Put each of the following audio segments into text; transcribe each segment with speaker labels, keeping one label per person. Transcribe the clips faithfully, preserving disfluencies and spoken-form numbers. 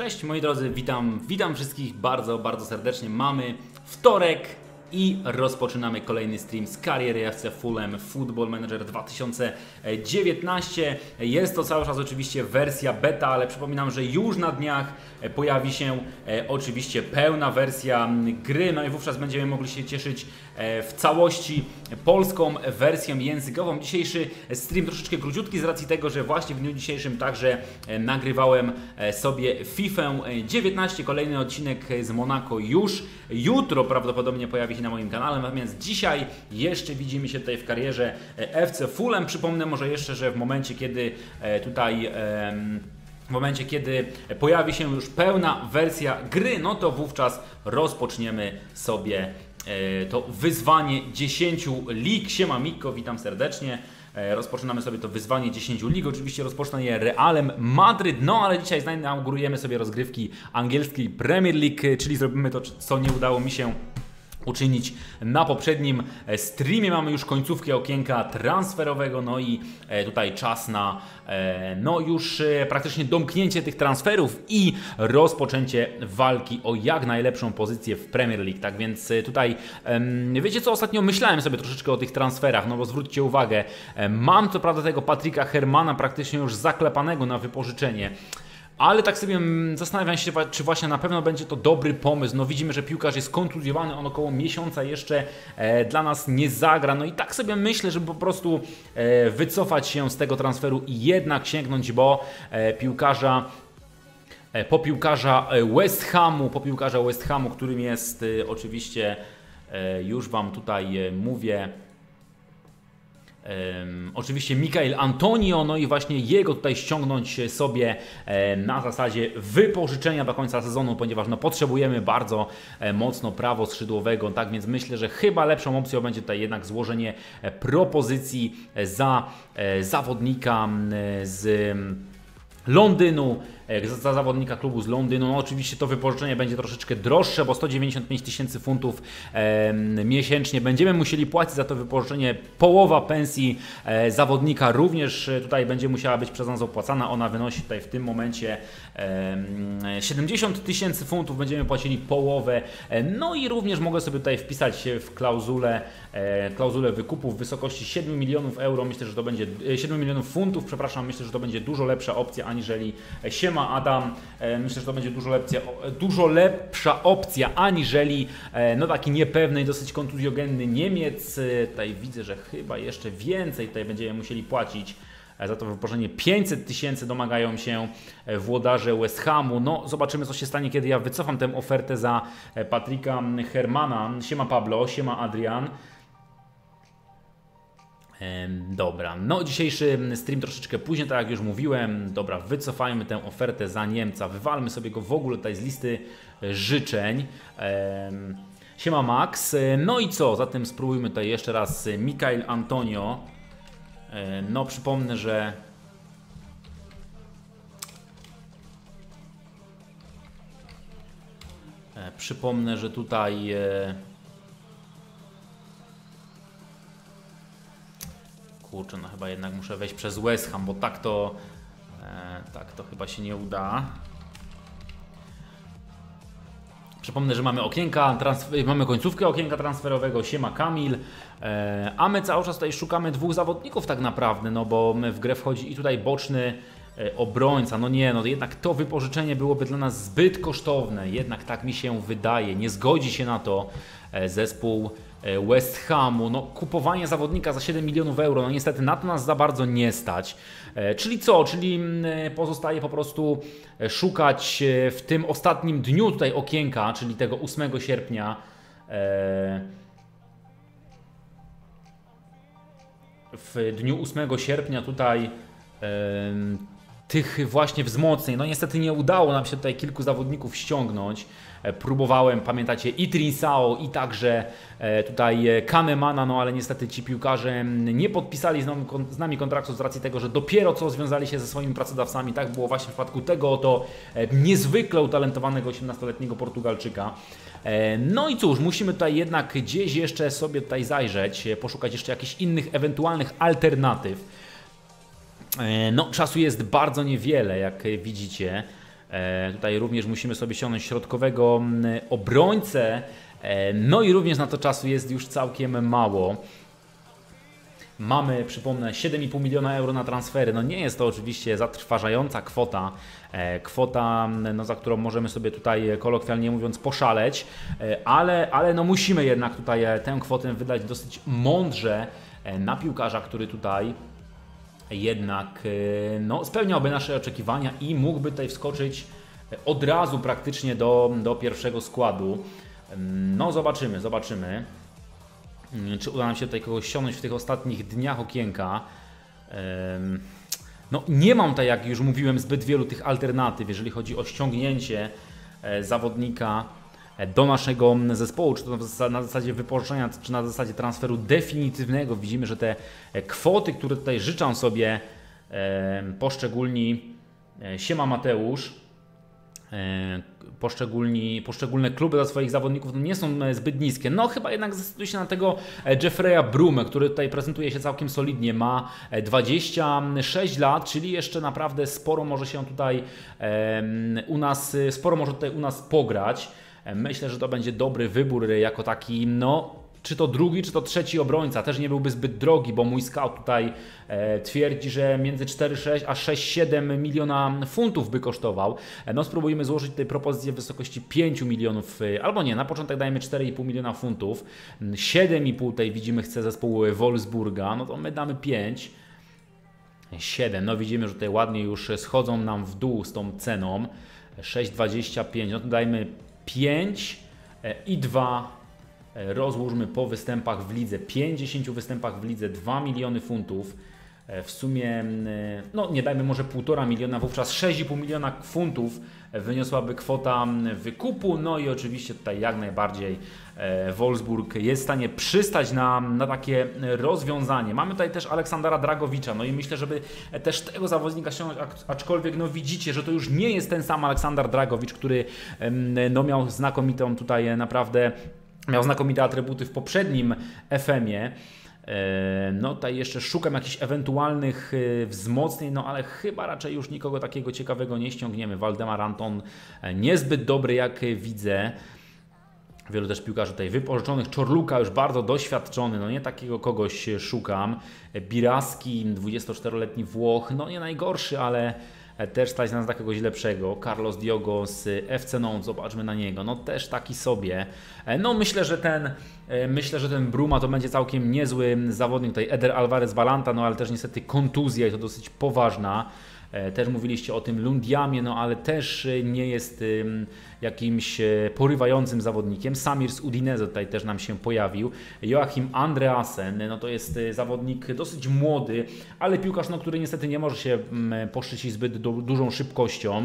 Speaker 1: Cześć moi drodzy, witam, witam wszystkich bardzo, bardzo serdecznie. Mamy wtorek i rozpoczynamy kolejny stream z kariery F C Fulham Football Manager dwa tysiące dziewiętnaście. Jest to cały czas oczywiście wersja beta, ale przypominam, że już na dniach pojawi się e, oczywiście pełna wersja gry, no i wówczas będziemy mogli się cieszyć e, w całości polską wersją językową. Dzisiejszy stream troszeczkę króciutki z racji tego, że właśnie w dniu dzisiejszym także e, nagrywałem e, sobie FIFA dziewiętnaście, kolejny odcinek z Monako już jutro prawdopodobnie pojawi się na moim kanale, natomiast dzisiaj jeszcze widzimy się tutaj w karierze F C Fulham. Przypomnę może jeszcze, że w momencie kiedy e, tutaj e, w momencie, kiedy pojawi się już pełna wersja gry, no to wówczas rozpoczniemy sobie e, to wyzwanie dziesięciu lig. Siema Mikko, witam serdecznie. E, rozpoczynamy sobie to wyzwanie dziesięciu lig. Oczywiście rozpocznę je Realem Madryt, no ale dzisiaj zainaugurujemy sobie rozgrywki angielskiej Premier League, czyli zrobimy to, co nie udało mi się uczynić na poprzednim streamie. Mamy już końcówkę okienka transferowego, no i tutaj czas na no już praktycznie domknięcie tych transferów i rozpoczęcie walki o jak najlepszą pozycję w Premier League. Tak więc tutaj wiecie co, ostatnio myślałem sobie troszeczkę o tych transferach, no bo zwróćcie uwagę, mam co prawda tego Patricka Hermana praktycznie już zaklepanego na wypożyczenie, ale tak sobie zastanawiam się, czy właśnie na pewno będzie to dobry pomysł. No widzimy, że piłkarz jest kontuzjowany, on około miesiąca jeszcze e, dla nas nie zagra. No i tak sobie myślę, żeby po prostu e, wycofać się z tego transferu i jednak sięgnąć, bo e, piłkarza e, po piłkarza West Hamu, po piłkarza West Hamu, którym jest e, oczywiście, e, już Wam tutaj e, mówię, Um, oczywiście Michail Antonio, no i właśnie jego tutaj ściągnąć sobie e, na zasadzie wypożyczenia do końca sezonu, ponieważ no, potrzebujemy bardzo e, mocno prawo skrzydłowego, tak więc myślę, że chyba lepszą opcją będzie tutaj jednak złożenie e, propozycji za e, zawodnika e, z Londynu, za zawodnika klubu z Londynu. No oczywiście to wypożyczenie będzie troszeczkę droższe, bo sto dziewięćdziesiąt pięć tysięcy funtów e, miesięcznie będziemy musieli płacić za to wypożyczenie. Połowa pensji e, zawodnika również tutaj będzie musiała być przez nas opłacana. Ona wynosi tutaj w tym momencie e, siedemdziesiąt tysięcy funtów, będziemy płacili połowę. E, no i również mogę sobie tutaj wpisać w klauzulę, e, klauzulę wykupu w wysokości siedmiu milionów euro. Myślę, że to będzie e, siedmiu milionów funtów, przepraszam, myślę, że to będzie dużo lepsza opcja aniżeli Siema Adam. Myślę, że to będzie dużo lepsza, dużo lepsza opcja aniżeli no taki niepewny i dosyć kontuzjogenny Niemiec. Tutaj widzę, że chyba jeszcze więcej tutaj będziemy musieli płacić za to wypożyczenie. pięćset tysięcy domagają się włodarze West Hamu. No zobaczymy, co się stanie, kiedy ja wycofam tę ofertę za Patricka Hermana. Siema Pablo, siema Adrian. Dobra, no dzisiejszy stream troszeczkę później, tak jak już mówiłem. Dobra, wycofajmy tę ofertę za Niemca, wywalmy sobie go w ogóle tutaj z listy życzeń. Siema Max, no i co, zatem spróbujmy tutaj jeszcze raz Michail Antonio. No przypomnę, że przypomnę, że tutaj kurczę, no chyba jednak muszę wejść przez West Ham, bo tak to e, tak to chyba się nie uda. Przypomnę, że mamy okienka, mamy końcówkę okienka transferowego, siema Kamil, e, a my cały czas tutaj szukamy dwóch zawodników tak naprawdę, no bo w grę wchodzi i tutaj boczny e, obrońca. No nie, no jednak to wypożyczenie byłoby dla nas zbyt kosztowne, jednak tak mi się wydaje, nie zgodzi się na to e, zespół West Hamu. No, kupowanie zawodnika za siedem milionów euro, no niestety na to nas za bardzo nie stać. E, czyli co? Czyli e, pozostaje po prostu szukać e, w tym ostatnim dniu tutaj okienka, czyli tego ósmego sierpnia. E, w dniu ósmego sierpnia tutaj e, tych właśnie wzmocnień. No niestety nie udało nam się tutaj kilku zawodników ściągnąć. Próbowałem, pamiętacie, i Trinsao, i także tutaj Kahnemana, no ale niestety ci piłkarze nie podpisali z nami, z nami kontraktu z racji tego, że dopiero co związali się ze swoimi pracodawcami. Tak było właśnie w przypadku tego oto niezwykle utalentowanego osiemnastoletniego Portugalczyka. No i cóż, musimy tutaj jednak gdzieś jeszcze sobie tutaj zajrzeć, poszukać jeszcze jakichś innych ewentualnych alternatyw. No, czasu jest bardzo niewiele, jak widzicie. Tutaj również musimy sobie ściągnąć środkowego obrońcę. No i również na to czasu jest już całkiem mało. Mamy, przypomnę, siedem i pół miliona euro na transfery. No nie jest to oczywiście zatrważająca kwota. Kwota, no, za którą możemy sobie tutaj kolokwialnie mówiąc poszaleć. Ale, ale no musimy jednak tutaj tę kwotę wydać dosyć mądrze na piłkarza, który tutaj jednak no, spełniałby nasze oczekiwania i mógłby tutaj wskoczyć od razu praktycznie do, do pierwszego składu. No zobaczymy, zobaczymy, czy uda nam się tutaj kogoś ściągnąć w tych ostatnich dniach okienka. No nie mam tutaj, jak już mówiłem, zbyt wielu tych alternatyw, jeżeli chodzi o ściągnięcie zawodnika do naszego zespołu, czy to na zasadzie wypożyczenia, czy na zasadzie transferu definitywnego. Widzimy, że te kwoty, które tutaj życzą sobie poszczególni, siema Mateusz, poszczególni, poszczególne kluby dla swoich zawodników, no nie są zbyt niskie. No chyba jednak zdecyduje się na tego Jeffrey'a Brumę, który tutaj prezentuje się całkiem solidnie. Ma dwadzieścia sześć lat, czyli jeszcze naprawdę sporo może się tutaj u nas, sporo może tutaj u nas pograć. Myślę, że to będzie dobry wybór jako taki, no, czy to drugi, czy to trzeci obrońca. Też nie byłby zbyt drogi, bo mój scout tutaj e, twierdzi, że między cztery sześć a sześć siedem miliona funtów by kosztował. E, no spróbujmy złożyć tutaj propozycję w wysokości pięć milionów, e, albo nie, na początek dajmy cztery i pół miliona funtów. siedem i pół tutaj widzimy chce zespołu Wolfsburga, no to my damy pięć. siedem, no widzimy, że tutaj ładnie już schodzą nam w dół z tą ceną. sześć dwadzieścia pięć, no to dajmy pięć i dwa. Rozłóżmy po występach w lidze, pięćdziesięciu występach w lidze, dwa miliony funtów. W sumie, no nie dajmy może półtora miliona, wówczas sześć i pół miliona funtów wyniosłaby kwota wykupu. No i oczywiście tutaj jak najbardziej Wolfsburg jest w stanie przystać na, na takie rozwiązanie. Mamy tutaj też Aleksandra Dragowicza, no i myślę, żeby też tego zawodnika ściągnąć, aczkolwiek no widzicie, że to już nie jest ten sam Aleksander Dragowicz, który no miał znakomitą tutaj naprawdę, miał znakomite atrybuty w poprzednim F M-ie. No tutaj jeszcze szukam jakichś ewentualnych wzmocnień, no ale chyba raczej już nikogo takiego ciekawego nie ściągniemy. Waldemar Anton niezbyt dobry, jak widzę. Wielu też piłkarzy tutaj wypożyczonych. Czorluka już bardzo doświadczony, no nie takiego kogoś szukam. Biraski, dwudziestoczteroletni Włoch, no nie najgorszy, ale też stać nas na kogoś lepszego. Carlos Diogo z F C Nantes, zobaczmy na niego, no też taki sobie. No myślę, że ten myślę, że ten Bruma to będzie całkiem niezły zawodnik. Tutaj Eder Alvarez Balanta, no ale też niestety kontuzja i to dosyć poważna. Też mówiliście o tym Lundiamie, no ale też nie jest jakimś porywającym zawodnikiem. Samir z Udinese tutaj też nam się pojawił. Joachim Andreasen, no to jest zawodnik dosyć młody, ale piłkarz, no, który niestety nie może się poszczycić zbyt du dużą szybkością.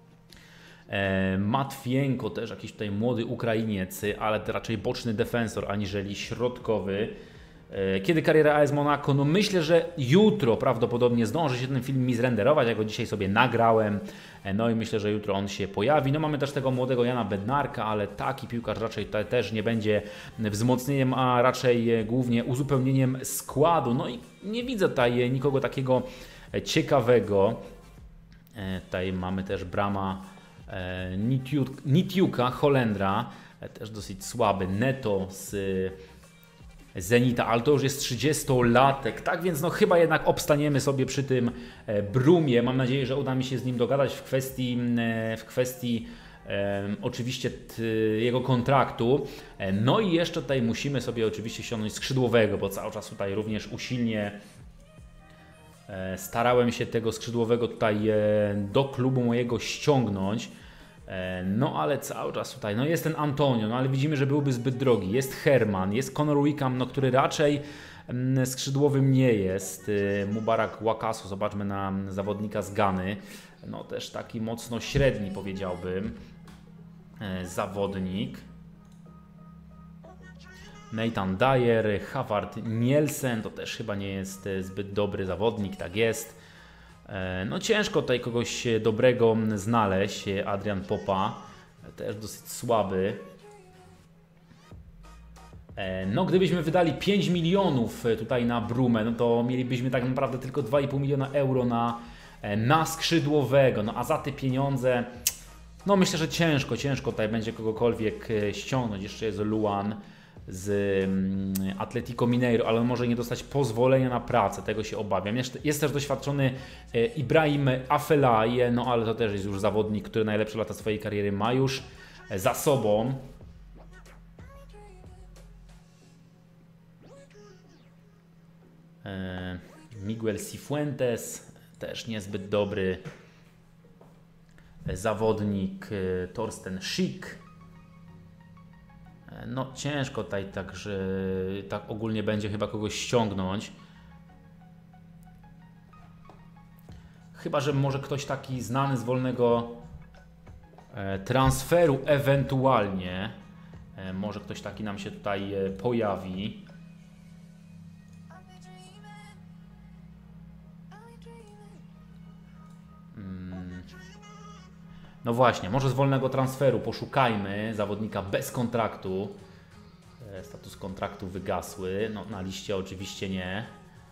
Speaker 1: Matwienko też jakiś tutaj młody Ukrainiec, ale to raczej boczny defensor aniżeli środkowy. Kiedy kariera A S Monaco? No myślę, że jutro prawdopodobnie zdąży się ten film mi zrenderować, ja go dzisiaj sobie nagrałem, no i myślę, że jutro on się pojawi. No mamy też tego młodego Jana Bednarka, ale taki piłkarz raczej też nie będzie wzmocnieniem, a raczej głównie uzupełnieniem składu. No i nie widzę tutaj nikogo takiego ciekawego. Tutaj mamy też Brama Nitiuka, Holendra, też dosyć słaby. Neto z Zenita, ale to już jest trzydziestolatek, tak więc no chyba jednak obstaniemy sobie przy tym Brumie. Mam nadzieję, że uda mi się z nim dogadać w kwestii, w kwestii e, oczywiście t, jego kontraktu. No i jeszcze tutaj musimy sobie oczywiście ściągnąć skrzydłowego, bo cały czas tutaj również usilnie e, starałem się tego skrzydłowego tutaj e, do klubu mojego ściągnąć. No ale cały czas tutaj, no jest ten Antonio, no ale widzimy, że byłby zbyt drogi. Jest Herman, jest Conor Wickham, no który raczej skrzydłowym nie jest. Mubarak Wakasu, zobaczmy na zawodnika z Gany. No też taki mocno średni, powiedziałbym, zawodnik. Nathan Dyer, Havard Nielsen, to też chyba nie jest zbyt dobry zawodnik, tak jest. No ciężko tutaj kogoś dobrego znaleźć. Adrian Popa, też dosyć słaby. No gdybyśmy wydali pięć milionów tutaj na Brumę, no to mielibyśmy tak naprawdę tylko dwa i pół miliona euro na, na skrzydłowego. No a za te pieniądze No myślę, że ciężko, ciężko tutaj będzie kogokolwiek ściągnąć. Jeszcze jest Luan z Atletico Mineiro, ale on może nie dostać pozwolenia na pracę, tego się obawiam. Jest, jest też doświadczony Ibrahim Afellay, no ale to też jest już zawodnik, który najlepsze lata swojej kariery ma już za sobą. Miguel Cifuentes, też niezbyt dobry zawodnik. Torsten Schick. No ciężko tutaj tak, że tak ogólnie będzie chyba kogoś ściągnąć. Chyba że może ktoś taki znany z wolnego transferu ewentualnie. Może ktoś taki nam się tutaj pojawi. No właśnie, może z wolnego transferu poszukajmy zawodnika bez kontraktu. Status kontraktu wygasły, no na liście oczywiście nie.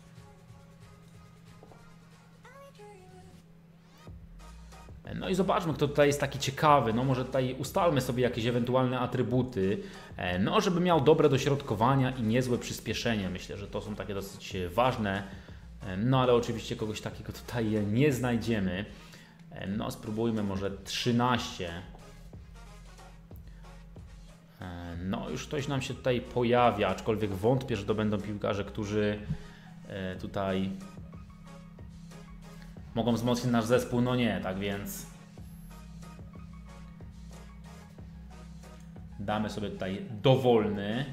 Speaker 1: No i zobaczmy, kto tutaj jest taki ciekawy. No może tutaj ustalmy sobie jakieś ewentualne atrybuty. No żeby miał dobre dośrodkowania i niezłe przyspieszenie. Myślę, że to są takie dosyć ważne. No ale oczywiście kogoś takiego tutaj nie znajdziemy. No spróbujmy może trzynaście. No już ktoś nam się tutaj pojawia, aczkolwiek wątpię, że to będą piłkarze, którzy tutaj mogą wzmocnić nasz zespół. No nie, tak więc damy sobie tutaj dowolny.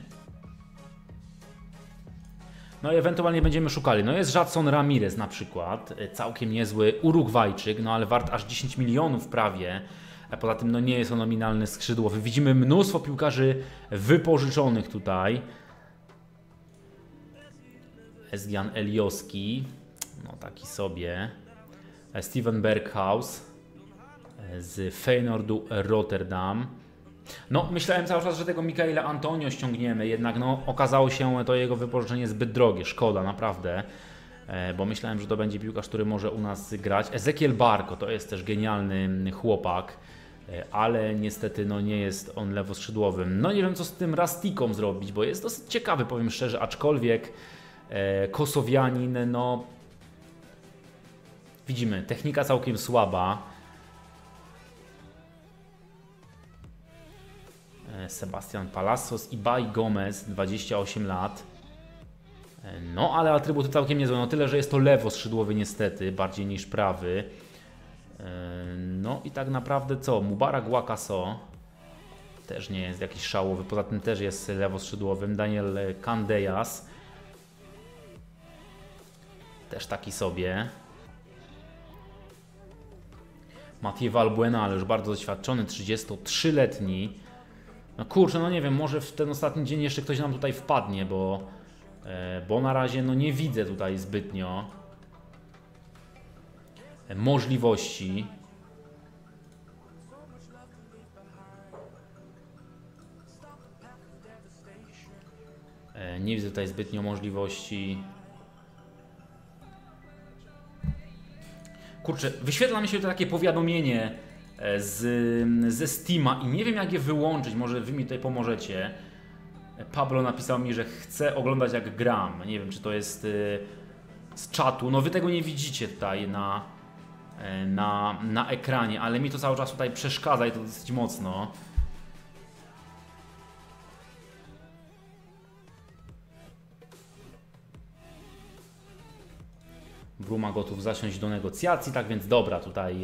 Speaker 1: No i ewentualnie będziemy szukali. No jest Jadson Ramirez na przykład, całkiem niezły Urugwajczyk, no ale wart aż dziesięć milionów prawie. A poza tym no nie jest on nominalny skrzydłowy. Widzimy mnóstwo piłkarzy wypożyczonych tutaj. Ezgian Elioski, no taki sobie. Steven Berghaus z Feyenoordu Rotterdam. No, myślałem cały czas, że tego Michaela Antonio ściągniemy, jednak no, okazało się to jego wypożyczenie zbyt drogie, szkoda, naprawdę, e, bo myślałem, że to będzie piłkarz, który może u nas grać. Ezekiel Barco to jest też genialny chłopak, e, ale niestety no, nie jest on lewoskrzydłowym. No nie wiem, co z tym Rastiką zrobić, bo jest dosyć ciekawy, powiem szczerze, aczkolwiek e, kosowianin, no widzimy, technika całkiem słaba. Sebastian Palacios i Bai Gomez, dwadzieścia osiem lat. No, ale atrybuty całkiem niezłe. No tyle, że jest to lewoskrzydłowy niestety, bardziej niż prawy. No i tak naprawdę co? Mubarak Wakaso też nie jest jakiś szałowy, poza tym też jest lewoskrzydłowym. Daniel Candeas też taki sobie. Mathieu Valbuena, ale już bardzo doświadczony, trzydziestotrzyletni. No kurczę, no nie wiem, może w ten ostatni dzień jeszcze ktoś nam tutaj wpadnie, bo, e, bo na razie no nie widzę tutaj zbytnio możliwości. E, nie widzę tutaj zbytnio możliwości. Kurczę, wyświetla mi się to takie powiadomienie z, ze Steama i nie wiem, jak je wyłączyć, może wy mi tutaj pomożecie. Pablo napisał mi, że chce oglądać, jak gram. Nie wiem, czy to jest z czatu. No wy tego nie widzicie tutaj na, na, na ekranie, ale mi to cały czas tutaj przeszkadza i to dosyć mocno. Bruma gotów zasiąść do negocjacji, tak więc dobra, tutaj...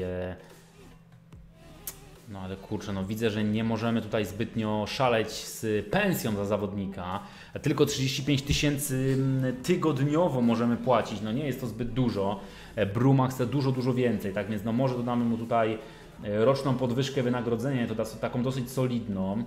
Speaker 1: No ale kurczę, no widzę, że nie możemy tutaj zbytnio szaleć z pensją za zawodnika. Tylko trzydzieści pięć tysięcy tygodniowo możemy płacić, no nie jest to zbyt dużo. Bruma chce dużo, dużo więcej, tak więc no może dodamy mu tutaj roczną podwyżkę wynagrodzenia, to da, taką dosyć solidną.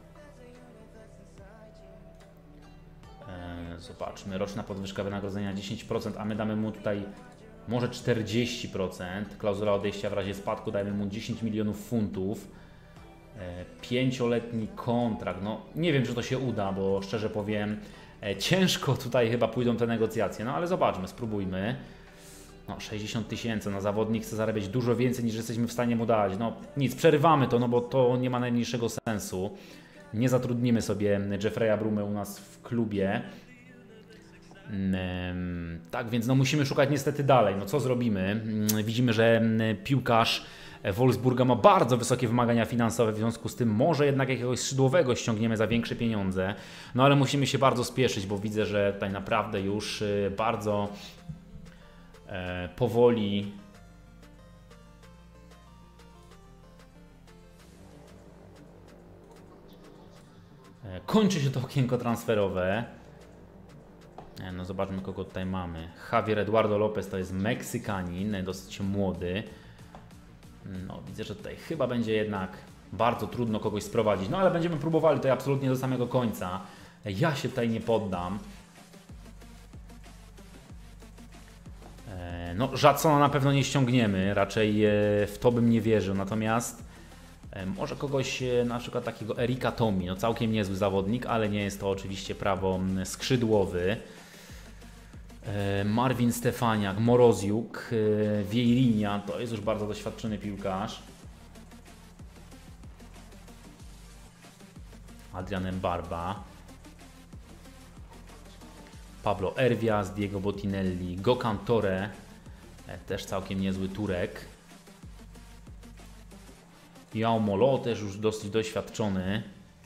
Speaker 1: Zobaczmy, roczna podwyżka wynagrodzenia dziesięć procent, a my damy mu tutaj może czterdzieści procent. Klauzula odejścia w razie spadku, dajmy mu dziesięć milionów funtów. Pięcioletni kontrakt. No nie wiem, czy to się uda, bo szczerze powiem, ciężko tutaj chyba pójdą te negocjacje. No ale zobaczmy, spróbujmy. No sześćdziesiąt tysięcy, no zawodnik chce zarabiać dużo więcej niż jesteśmy w stanie mu dać. No nic, przerywamy to, no bo to nie ma najmniejszego sensu. Nie zatrudnimy sobie Jeffrey'a Brumy u nas w klubie. Tak więc no musimy szukać niestety dalej. No co zrobimy? Widzimy, że piłkarz Wolfsburga ma bardzo wysokie wymagania finansowe, w związku z tym może jednak jakiegoś skrzydłowego ściągniemy za większe pieniądze. No ale musimy się bardzo spieszyć, bo widzę, że tutaj naprawdę już bardzo e, powoli e, kończy się to okienko transferowe. E, no zobaczmy, kogo tutaj mamy. Javier Eduardo Lopez to jest Meksykanin, dosyć młody. No, widzę, że tutaj chyba będzie jednak bardzo trudno kogoś sprowadzić. No, ale będziemy próbowali tutaj absolutnie do samego końca. Ja się tutaj nie poddam. No, Jacksona na pewno nie ściągniemy. Raczej w to bym nie wierzył. Natomiast może kogoś, na przykład takiego Erika Tomi. No, całkiem niezły zawodnik, ale nie jest to oczywiście prawo skrzydłowy. Marvin Stefaniak, Moroziuk, Vieirinha, to jest już bardzo doświadczony piłkarz. Adrian Barba, Pablo Erwias, Diego Bottinelli, Gökhan Töre, też całkiem niezły Turek. João Molo, też już dosyć doświadczony.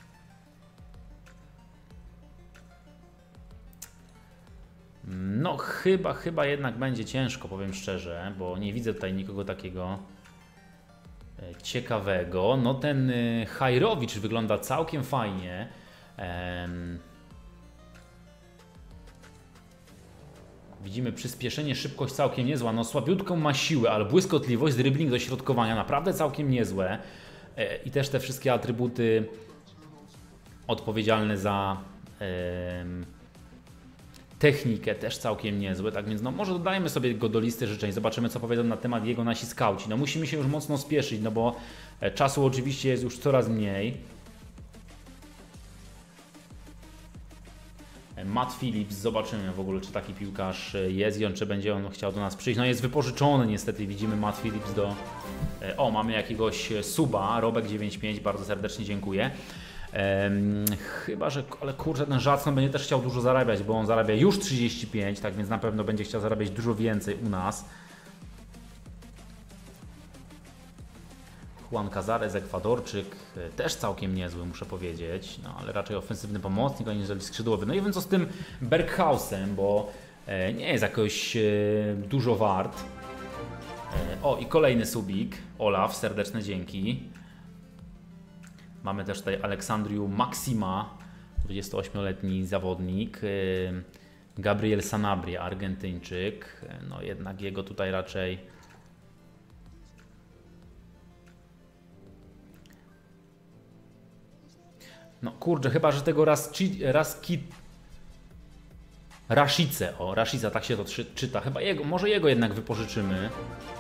Speaker 1: No chyba, chyba jednak będzie ciężko, powiem szczerze, bo nie widzę tutaj nikogo takiego ciekawego. No ten Hajrowicz wygląda całkiem fajnie. Ehm... Widzimy przyspieszenie, szybkość całkiem niezła. No słabiutką ma siłę, ale błyskotliwość, dribbling, dośrodkowania naprawdę całkiem niezłe. E, I też te wszystkie atrybuty odpowiedzialne za e, technikę też całkiem niezłe. Tak więc no może dodajmy sobie go do listy życzeń. Zobaczymy, co powiedzą na temat jego nasi skauci. No musimy się już mocno spieszyć, no bo czasu oczywiście jest już coraz mniej. Matt Phillips, zobaczymy w ogóle, czy taki piłkarz jest i on, czy będzie on chciał do nas przyjść. No jest wypożyczony niestety, widzimy Matt Phillips do... O, mamy jakiegoś suba, Robek dziewięćdziesiąt pięć, bardzo serdecznie dziękuję. Ehm, chyba, że, ale kurczę, ten Jackson będzie też chciał dużo zarabiać, bo on zarabia już trzydzieści pięć, tak więc na pewno będzie chciał zarabiać dużo więcej u nas. Juan Cazares, Ekwadorczyk, też całkiem niezły, muszę powiedzieć, no ale raczej ofensywny pomocnik, aniżeli skrzydłowy. No i wiem, co z tym Berghausem, bo e, nie jest jakoś e, dużo wart. E, o, i kolejny subik, Olaf, serdeczne dzięki. Mamy też tutaj Aleksandriu Maxima, dwudziestoośmioletni zawodnik. E, Gabriel Sanabria, Argentyńczyk, no jednak jego tutaj raczej... No kurczę, chyba że tego Raski... Rashice, o Rashica, tak się to czyta. Chyba jego, może jego jednak wypożyczymy.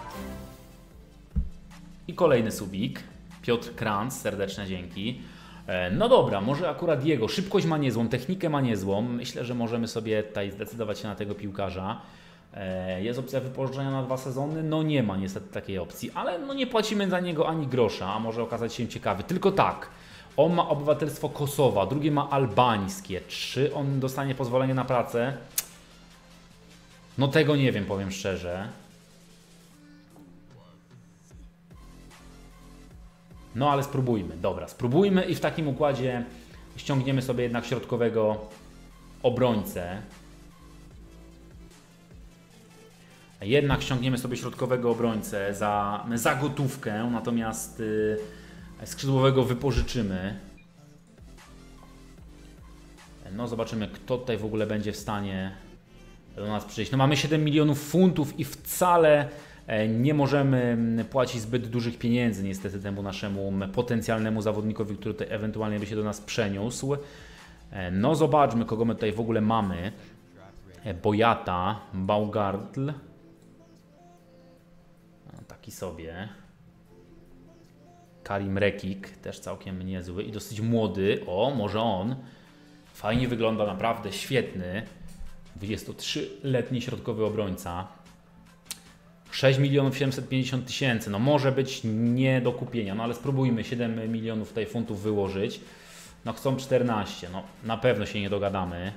Speaker 1: I kolejny subik. Piotr Kranz, serdeczne dzięki. No dobra, może akurat jego. Szybkość ma niezłą, technikę ma niezłą. Myślę, że możemy sobie tutaj zdecydować się na tego piłkarza. Jest opcja wypożyczenia na dwa sezony? No nie ma niestety takiej opcji, ale no nie płacimy za niego ani grosza, a może okazać się ciekawy. Tylko tak. On ma obywatelstwo Kosowa, drugie ma albańskie. Czy on dostanie pozwolenie na pracę? No tego nie wiem, powiem szczerze. No ale spróbujmy. Dobra, spróbujmy i w takim układzie ściągniemy sobie jednak środkowego obrońcę. Jednak ściągniemy sobie środkowego obrońcę za, za gotówkę, natomiast... Yy, skrzydłowego wypożyczymy. No zobaczymy, kto tutaj w ogóle będzie w stanie do nas przyjść. No mamy siedem milionów funtów i wcale nie możemy płacić zbyt dużych pieniędzy niestety temu naszemu potencjalnemu zawodnikowi, który tutaj ewentualnie by się do nas przeniósł. No zobaczmy, kogo my tutaj w ogóle mamy. Boyata, Baumgartl. No, taki sobie. Karim Rekik, też całkiem niezły i dosyć młody. O, może on. Fajnie wygląda, naprawdę świetny. dwudziestotrzyletni środkowy obrońca. sześć milionów siedemset pięćdziesiąt tysięcy, no może być nie do kupienia, no ale spróbujmy siedem milionów tutaj funtów wyłożyć. No chcą czternaście, no na pewno się nie dogadamy.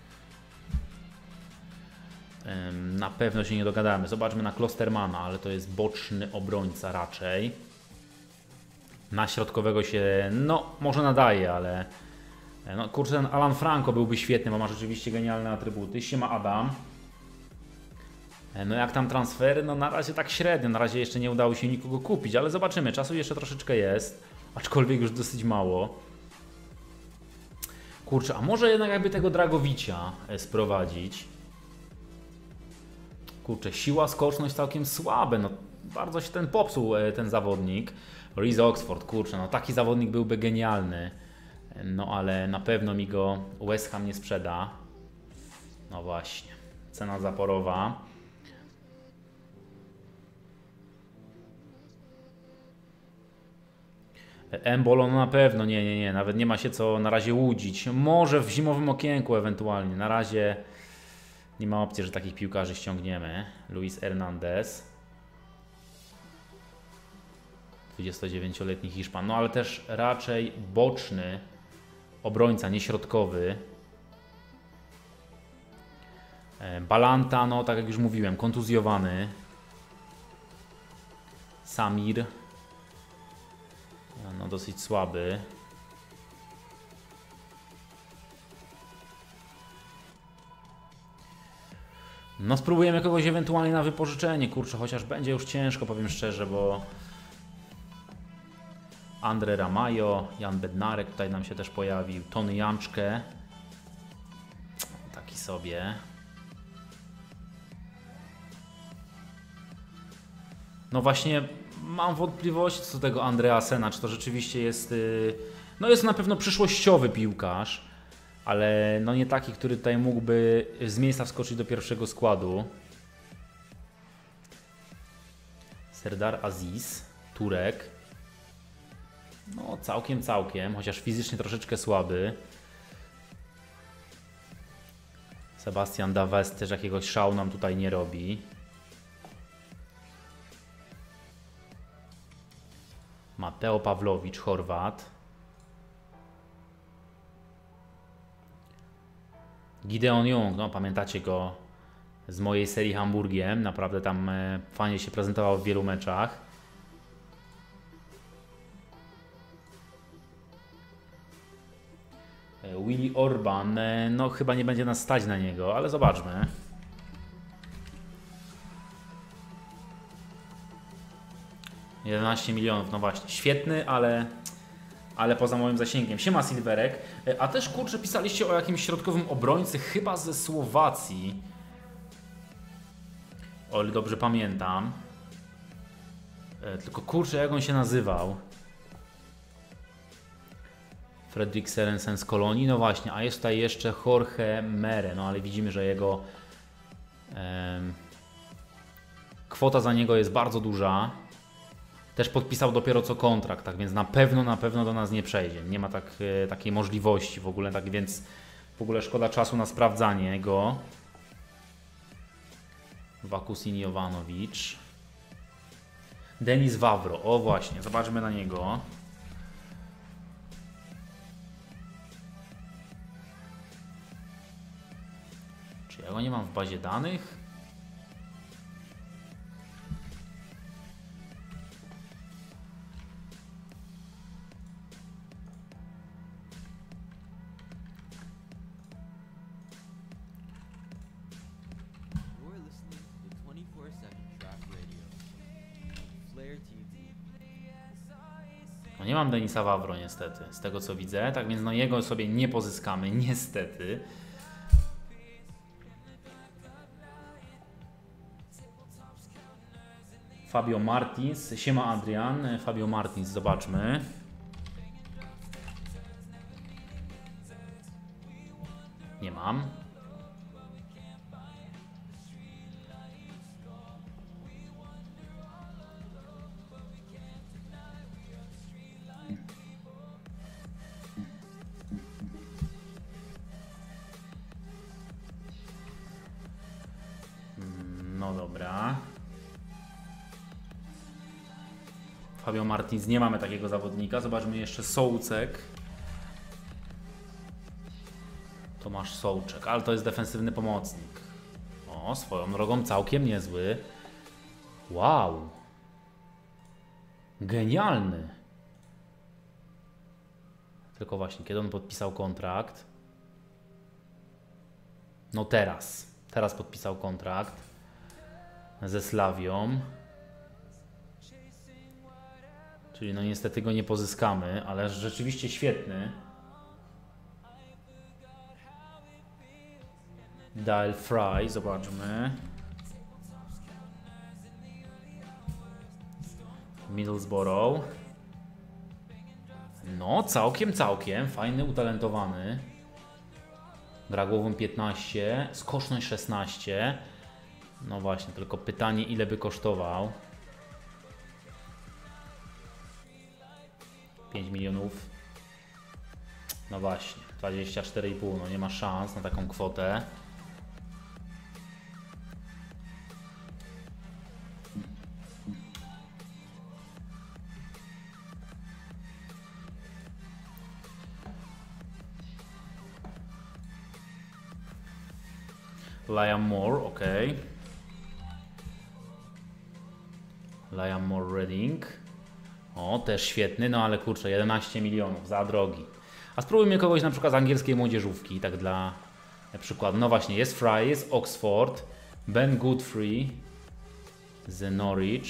Speaker 1: Na pewno się nie dogadamy. Zobaczmy na Klostermana, ale to jest boczny obrońca raczej. Na środkowego się, no może nadaje, ale no kurczę, ten Alan Franco byłby świetny, bo ma rzeczywiście genialne atrybuty. Siema Adam. No jak tam transfery? No na razie tak średnio, na razie jeszcze nie udało się nikogo kupić, ale zobaczymy, czasu jeszcze troszeczkę jest, aczkolwiek już dosyć mało. Kurczę, a może jednak jakby tego Dragovicia sprowadzić? Kurczę, siła, skoczność całkiem słabe, no bardzo się ten popsuł, ten zawodnik. Reece Oxford, kurczę, no taki zawodnik byłby genialny, no ale na pewno mi go West Ham nie sprzeda. No właśnie, cena zaporowa. Embolo, no na pewno, nie, nie, nie, nawet nie ma się co na razie łudzić. Może w zimowym okienku ewentualnie, na razie nie ma opcji, że takich piłkarzy ściągniemy. Luis Hernandez, dwudziestodziewięcioletni Hiszpan, no ale też raczej boczny obrońca, nie środkowy. Balanta, no tak jak już mówiłem, kontuzjowany. Samir, no dosyć słaby. No spróbujemy kogoś ewentualnie na wypożyczenie, kurczę, chociaż będzie już ciężko, powiem szczerze, bo Andre Ramajo, Jan Bednarek tutaj nam się też pojawił, Tony Janczkę, taki sobie. No właśnie mam wątpliwości co do tego Andreasena, czy to rzeczywiście jest, no jest na pewno przyszłościowy piłkarz, ale no nie taki, który tutaj mógłby z miejsca wskoczyć do pierwszego składu. Serdar Aziz, Turek. No całkiem, całkiem, chociaż fizycznie troszeczkę słaby. Sebastian Daves też jakiegoś szału nam tutaj nie robi. Mateo Pawlowicz, Chorwat. Gideon Jung, no pamiętacie go z mojej serii Hamburgiem, naprawdę tam e, fajnie się prezentował w wielu meczach. E, Willy Orban, e, no chyba nie będzie nas stać na niego, ale zobaczmy. jedenaście milionów, no właśnie, świetny, ale, ale poza moim zasięgiem. Siema Silverek, a też kurczę pisaliście o jakimś środkowym obrońcy, chyba ze Słowacji. O ile dobrze pamiętam. Tylko kurczę, jak on się nazywał? Fredrik Sørensen z Kolonii, no właśnie, a jest tutaj jeszcze Jorge Mere, no ale widzimy, że jego em, kwota za niego jest bardzo duża. Też podpisał dopiero co kontrakt, tak więc na pewno, na pewno do nas nie przejdzie. Nie ma tak, e, takiej możliwości w ogóle, tak więc w ogóle szkoda czasu na sprawdzanie go. Vakusin Jovanovic. Denis Wawro, o właśnie, zobaczmy na niego. Czy ja go nie mam w bazie danych? No nie mam Denisa Wawro niestety, z tego co widzę, tak więc no jego sobie nie pozyskamy, niestety. Fabio Martins, siema Adrian, Fabio Martins, zobaczmy. Nie mam. No dobra. Fabio Martins, nie mamy takiego zawodnika. Zobaczmy jeszcze Sołcek. Tomasz Sołczek, ale to jest defensywny pomocnik. O, swoją drogą całkiem niezły. Wow. Genialny. Tylko właśnie, kiedy on podpisał kontrakt? No teraz. Teraz podpisał kontrakt ze Slawią. Czyli no niestety go nie pozyskamy, ale rzeczywiście świetny. Dale Fry, zobaczmy. Middlesbrough. No, całkiem, całkiem. Fajny, utalentowany. Gra głową piętnaście, skoczność szesnaście. No właśnie, tylko pytanie, ile by kosztował. pięć milionów. No właśnie, dwadzieścia cztery i pół. No nie ma szans na taką kwotę. Liam Moore, ok. Liam Moore Reading. O, też świetny, no ale kurczę, jedenaście milionów, za drogi. A spróbujmy kogoś na przykład z angielskiej młodzieżówki, tak dla przykładu. No właśnie, jest Fry, jest Oxford, Ben Godfrey z Norwich.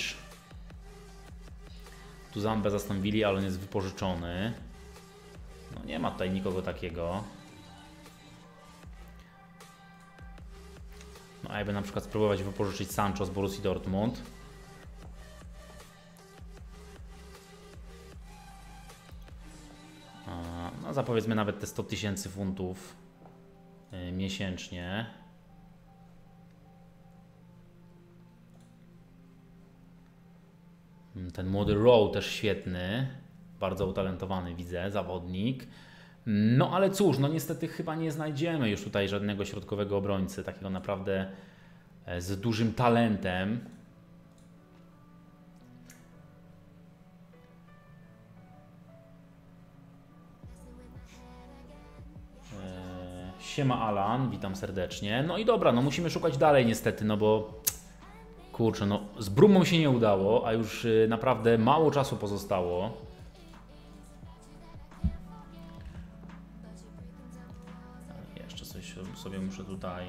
Speaker 1: Tu Zambę zastąpili, ale on jest wypożyczony. No nie ma tutaj nikogo takiego. No a jakby na przykład spróbować wypożyczyć Sancho z Borussii Dortmund. No za powiedzmy nawet te sto tysięcy funtów yy, miesięcznie. Ten młody Rowe też świetny. Bardzo utalentowany widzę, zawodnik. No ale cóż, no niestety chyba nie znajdziemy już tutaj żadnego środkowego obrońcy, takiego naprawdę z dużym talentem. Eee, siema Alan, witam serdecznie. No i dobra, no musimy szukać dalej niestety, no bo kurczę, no z Brumą się nie udało, a już naprawdę mało czasu pozostało. Sobie muszę tutaj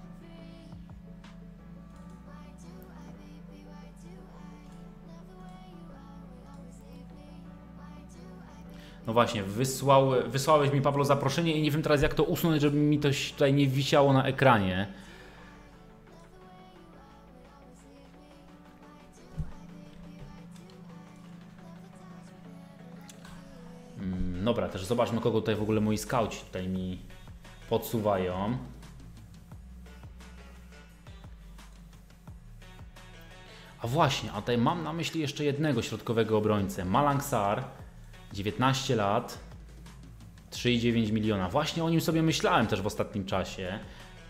Speaker 1: no właśnie, wysłał, wysłałeś mi, Pawlo, zaproszenie i nie wiem teraz jak to usunąć, żeby mi to tutaj nie wisiało na ekranie. Hmm, dobra, też zobaczmy, kogo tutaj w ogóle moi skauci tutaj mi podsuwają. A właśnie, a tutaj mam na myśli jeszcze jednego środkowego obrońcę. Malang Sarr, dziewiętnaście lat, trzy i dziewięć miliona. Właśnie o nim sobie myślałem też w ostatnim czasie.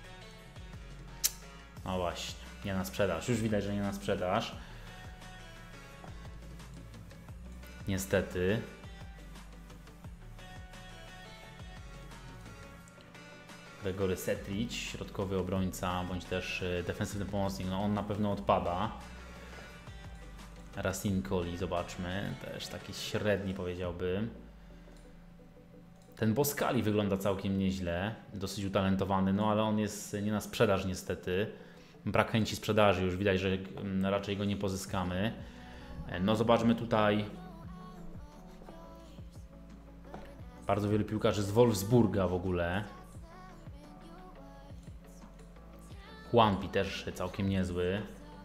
Speaker 1: No właśnie, nie na sprzedaż. Już widać, że nie na sprzedaż. Niestety. Gregory Setrić, środkowy obrońca, bądź też defensywny pomocnik, no on na pewno odpada. Racine Colli, zobaczmy, też taki średni powiedziałbym. Ten Boskali wygląda całkiem nieźle, dosyć utalentowany, no ale on jest nie na sprzedaż niestety. Brak chęci sprzedaży, już widać, że raczej go nie pozyskamy. No zobaczmy tutaj. Bardzo wielu piłkarzy z Wolfsburga w ogóle. Juanpi też całkiem niezły.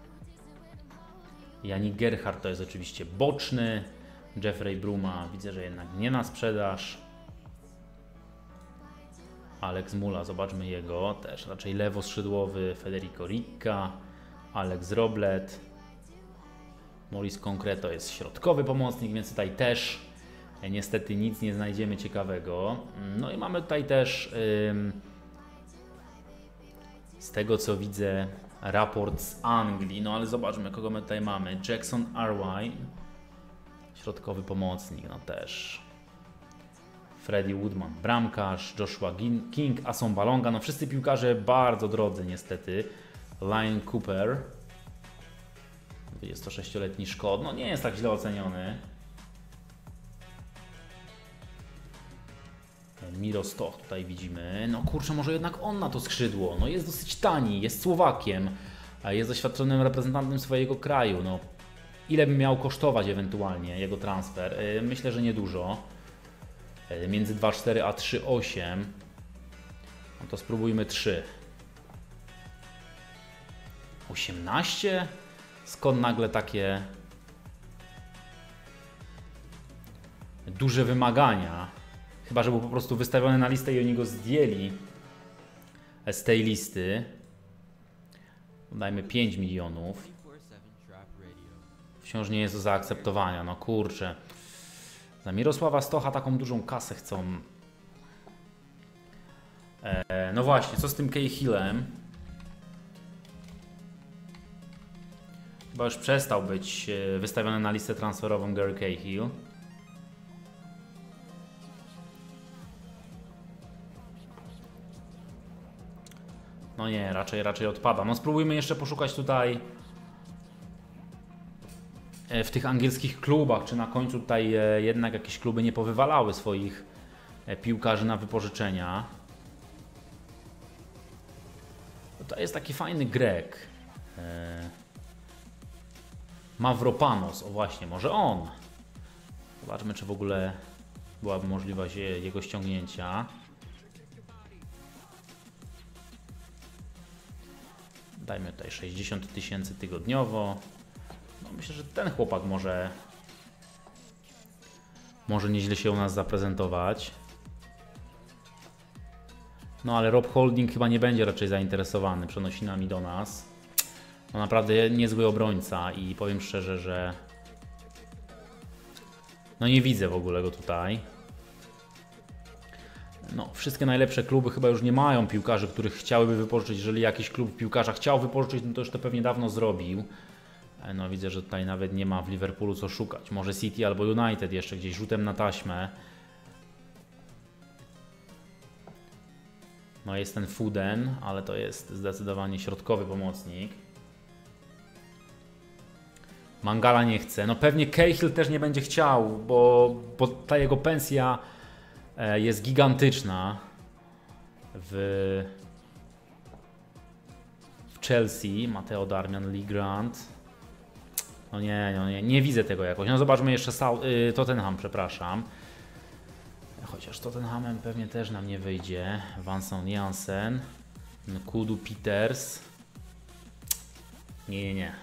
Speaker 1: Yannick Gerhardt to jest oczywiście boczny. Jeffrey Bruma widzę, że jednak nie na sprzedaż. Alex Mula, zobaczmy jego. Też raczej lewoskrzydłowy. Federico Ricca. Alex Roblet. Maurice Concreto jest środkowy pomocnik, więc tutaj też niestety nic nie znajdziemy ciekawego. No i mamy tutaj też ym, z tego co widzę raport z Anglii, no ale zobaczmy kogo my tutaj mamy. Jackson Irvine, Środkowy pomocnik, no też. Freddie Woodman, bramkarz, Joshua King, Ason Balonga, no wszyscy piłkarze bardzo drodzy niestety. Lion Cooper, dwudziestosześcioletni Szkot, no nie jest tak źle oceniony. Miro Stoch tutaj widzimy, no kurczę, może jednak on na to skrzydło, no jest dosyć tani, jest Słowakiem, a jest doświadczonym reprezentantem swojego kraju, no ile by miał kosztować ewentualnie jego transfer? Myślę, że niedużo, między dwa cztery a trzy osiem, no to spróbujmy trzy. osiemnaście? Skąd nagle takie duże wymagania? Chyba że był po prostu wystawiony na listę i oni go zdjęli z tej listy. Dajmy pięć milionów. Wciąż nie jest do zaakceptowania. No kurczę. Za Mirosława Stocha taką dużą kasę chcą. E, no właśnie, co z tym Cahillem? Chyba już przestał być wystawiony na listę transferową Gary Cahill. No nie, raczej, raczej odpada. No spróbujmy jeszcze poszukać tutaj w tych angielskich klubach, czy na końcu tutaj jednak jakieś kluby nie powywalały swoich piłkarzy na wypożyczenia. To jest taki fajny Grek. Mavropanos, o właśnie, może on. Zobaczmy, czy w ogóle byłaby możliwość jego ściągnięcia. Dajmy tutaj sześćdziesiąt tysięcy tygodniowo. No myślę, że ten chłopak może może nieźle się u nas zaprezentować. No ale Rob Holding chyba nie będzie raczej zainteresowany przenosinami do nas. No naprawdę niezły obrońca i powiem szczerze, że no nie widzę w ogóle go tutaj. No, wszystkie najlepsze kluby chyba już nie mają piłkarzy, których chciałyby wypożyczyć. Jeżeli jakiś klub piłkarza chciał wypożyczyć, no to już to pewnie dawno zrobił. No widzę, że tutaj nawet nie ma w Liverpoolu co szukać. Może City albo United jeszcze gdzieś rzutem na taśmę. No jest ten Foden, ale to jest zdecydowanie środkowy pomocnik. Mangala nie chce. No pewnie Cahill też nie będzie chciał, bo, bo ta jego pensja jest gigantyczna w, w Chelsea. Matteo Darmian, Lee Grant. No nie, no nie, nie widzę tego jakoś. No zobaczmy jeszcze Sau y, Tottenham, przepraszam. Chociaż Tottenhamem pewnie też nam nie wyjdzie. Vincent Janssen, Kudu Peters. Nie, nie, nie.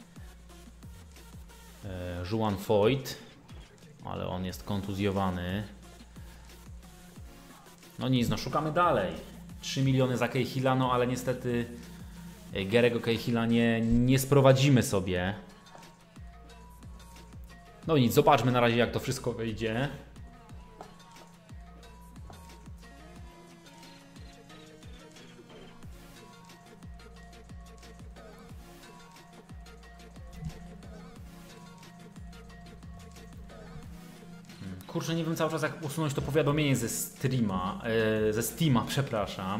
Speaker 1: Y, Juan Foyt, ale on jest kontuzjowany. No nic, no szukamy dalej. trzy miliony za Cahilla, no ale niestety Gary'ego Cahilla nie, nie sprowadzimy sobie. No nic, zobaczmy na razie jak to wszystko wyjdzie. Kurczę, nie wiem cały czas jak usunąć to powiadomienie ze streama, yy, ze Steama, przepraszam.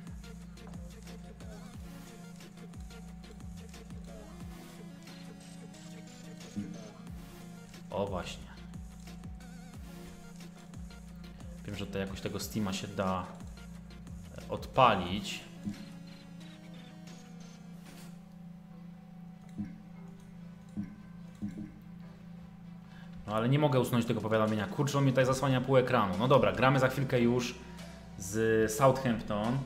Speaker 1: O właśnie. Wiem, że tutaj jakoś tego Steama się da odpalić. No ale nie mogę usunąć tego powiadomienia. Kurczę, on mi tutaj zasłania pół ekranu. No dobra, gramy za chwilkę już z Southampton.